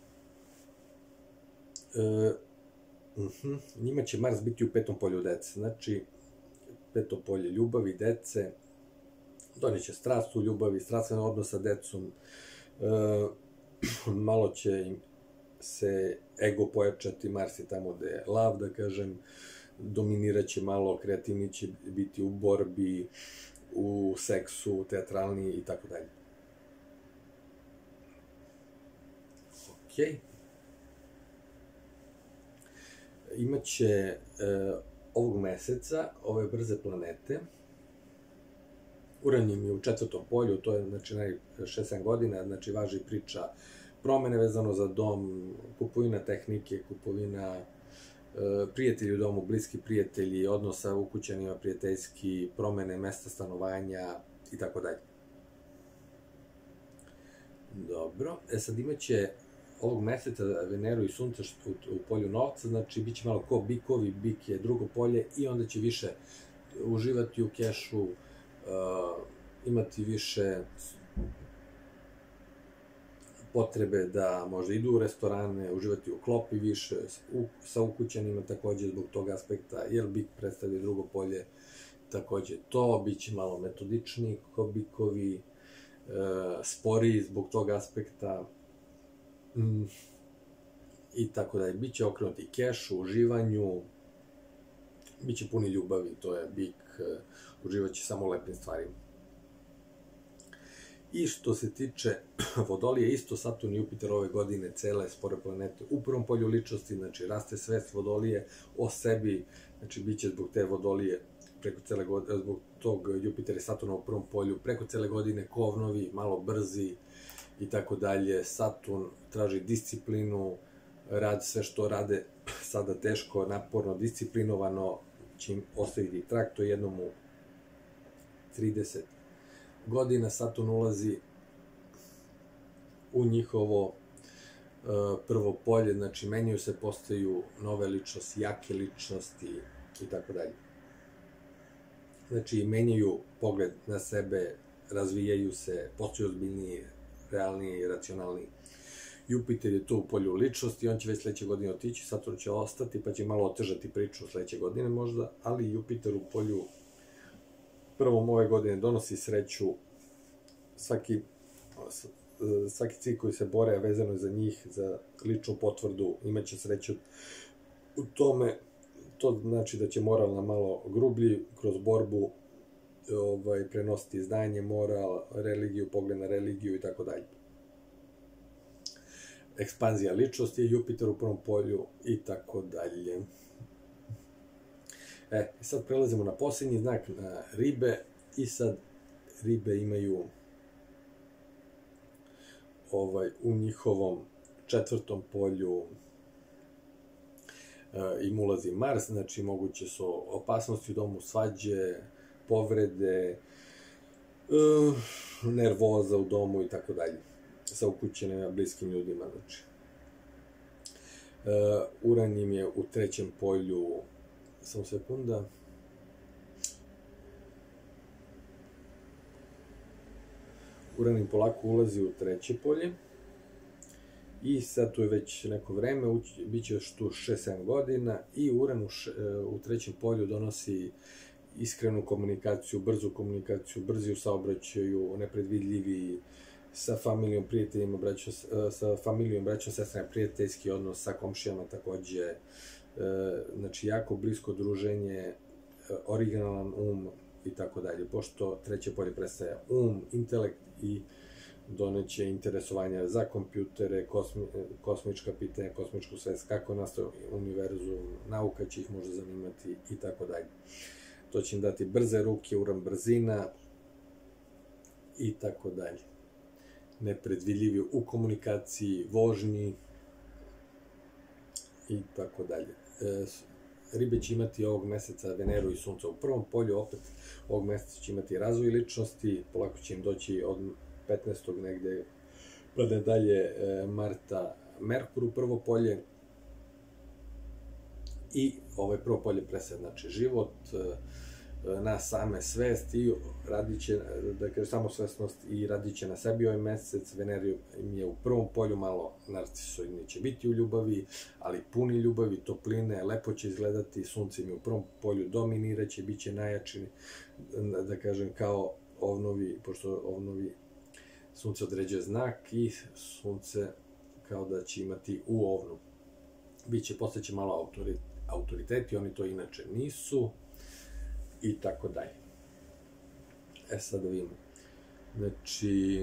e, uh -huh, njima će Mars biti u petom polju dece. Znači, peto polje ljubavi, dece, doneće strast u ljubavi, strastven odnos sa decom, e, malo će im se ego pojačati, Mars je tamo gde je lav, da kažem, dominirat će malo, kreativni će biti u borbi, u seksu, teatralni i tako dalje. Ok. Imaće e, ovog meseca ove brze planete. Uran je u četvrtom polju, to je znači naj šest sedam godina, znači važi priča promene vezano za dom, kupovina tehnike, kupovina prijatelji u domu, bliski prijatelji, odnosa u ukućanima, prijateljski, promene mesta stanovanja i tako dalje. Dobro, e sad imaće ovog meseca Veneru i Sunce u, u polju novca, znači bit će malo ko bikovi, bik je drugo polje i onda će više uživati u kešu, uh, imati više potrebe da možda idu u restorane, uživati u klopi više, u, sa ukućanima takođe zbog tog aspekta, jer bik predstavlja drugo polje, takođe to, bit će malo metodičniji ko bikovi, e, sporiji zbog tog aspekta, mm, i tako dalje. Biće okrenuti kešu, uživanju, biće puni ljubavi, to je bik, e, uživaće samo u lepim stvarima. I što se tiče Vodolije, isto Saturn i Jupiter ove godine, cele spore planete u prvom polju ličnosti, znači raste svest Vodolije o sebi, znači bit će zbog te Vodolije preko cele godine, zbog tog Jupiter i Saturna u prvom polju, preko cele godine kovnovi, malo brzi i tako dalje. Saturn traži disciplinu, radi sve što rade sada teško, naporno, disciplinovano, će im ostaviti trak, to jednom u trideset godina. Saturn ulazi u njihovo prvo polje, znači menjaju se, postaju nove ličnosti, jake ličnosti i tako dalje. Znači menjaju pogled na sebe, razvijaju se, postaju ozbiljniji, realniji i racionalniji. Jupiter je tu u polju ličnosti, on će već sledeće godine otići, Saturn će ostati, pa će malo otežati priču sledeće godine možda, ali Jupiter u polju prvom ove godine donosi sreću. Svaki svaki cilj koji se bore, a vezano je za njih, za ličnu potvrdu, imaće sreću u tome. To znači da će moral na malo grublji, kroz borbu ovaj, prenositi znanje, moral, religiju, pogled na religiju i tako dalje. Ekspanzija ličnosti je Jupiter u prvom polju i tako dalje. E, sad prelazimo na posljednji znak, na ribe, i sad ribe imaju ovaj, u njihovom četvrtom polju e, im ulazi Mars, znači moguće su opasnosti u domu, svađe, povrede, e, nervoza u domu i tako dalje, sa ukućenim bliskim ljudima, znači. E, Uran im je u trećem polju, samo sekunda, Uran im polako ulazi u treće polje i sad tu je već neko vreme, bit će još tu šest sedam godina, i Uran u, š, u trećem polju donosi iskrenu komunikaciju, brzu komunikaciju, brzi u saobraćaju, nepredvidljivi, sa familijom, prijateljima, braćo, sa familijom, braćom, sestrama, prijateljski odnos, sa komšijama takođe, znači jako blisko druženje, originalan um i tako dalje, pošto treće polje predstavlja um, intelekt, i doneće interesovanja za kompjutere, kosmi, kosmička pitanja, kosmičku svest, kako nastaje univerzum, nauka će ih možda zanimati i tako dalje. To će im dati brze ruke, Uran brzina i tako dalje. Nepredvidljivi u komunikaciji, vožnji i tako dalje. E, Ribe će imati ovog meseca Veneru i Sunca u prvom polju, opet ovog meseca će imati razvoj ličnosti, polako će im doći od petnaestog negde, pa da dalje marta Merkur u prvo polje, i ovaj prvo polje predstavlja, znači, život, na same svest i radit će, da kaže, samosvesnost i radit će na sebi ovaj mesec. Venera im je u prvom polju, malo narcisoidni će biti u ljubavi, ali puni ljubavi, topline, lepo će izgledati. Sunce im je u prvom polju, dominiraće, bit će najjači, da kažem, kao ovnovi, pošto ovnovi Sunce određuje znak, i Sunce kao da će imati u ovnu. Biće, postaće malo autoriteti, oni to inače nisu, i tako dalje. E sad da vidimo. Znači,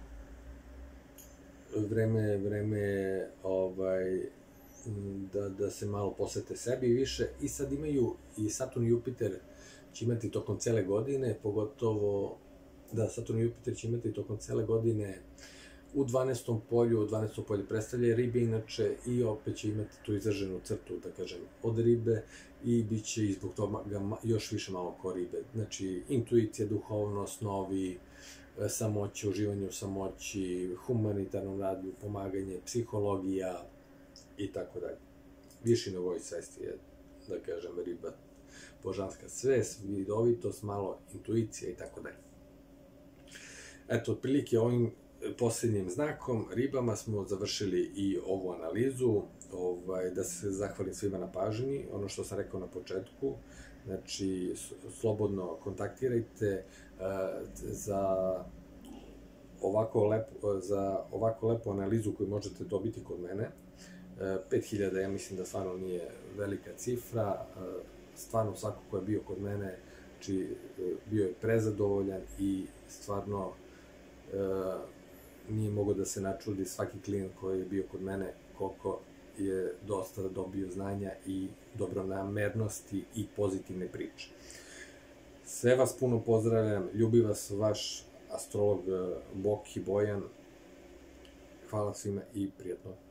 vreme, vreme je ovaj, da, da se malo posvete sebi više, i sad imaju i Saturn i Jupiter će imati tokom cele godine, pogotovo da Saturn i Jupiter će imati tokom cele godine u dvanaestom polju. dvanaesto polje predstavlja ribe inače, i opet će imati tu izraženu crtu, da kažem, od ribe, i bit će i zbog toga još više malo ko ribe. Znači, intuicija, duhovnost, snovi, samoće, uživanje u samoći, humanitarnom radu, pomaganje, psihologija i tako dalje. Viši nivoj svesti je, da kažem, riba, božanska svest, vidovitost, malo intuicija i tako dalje. Eto, otprilike ovim posljednjim znakom, ribama, smo završili i ovu analizu. Ovaj, da se zahvalim svima na pažnji, ono što sam rekao na početku, znači, slobodno kontaktirajte uh, za ovako lepo, za ovako lepu analizu koju možete dobiti kod mene. Uh, pet hiljada, ja mislim da stvarno nije velika cifra, uh, stvarno svako ko je bio kod mene, znači, bio je prezadovoljan, i stvarno uh, nije mogao da se načudi svaki klijent koji je bio kod mene, koliko je dosta dobio znanja i dobronamernosti i pozitivne priče. Sve vas puno pozdravljam, ljubi vas vaš astrolog Boki Bojan. Hvala svima i prijatno.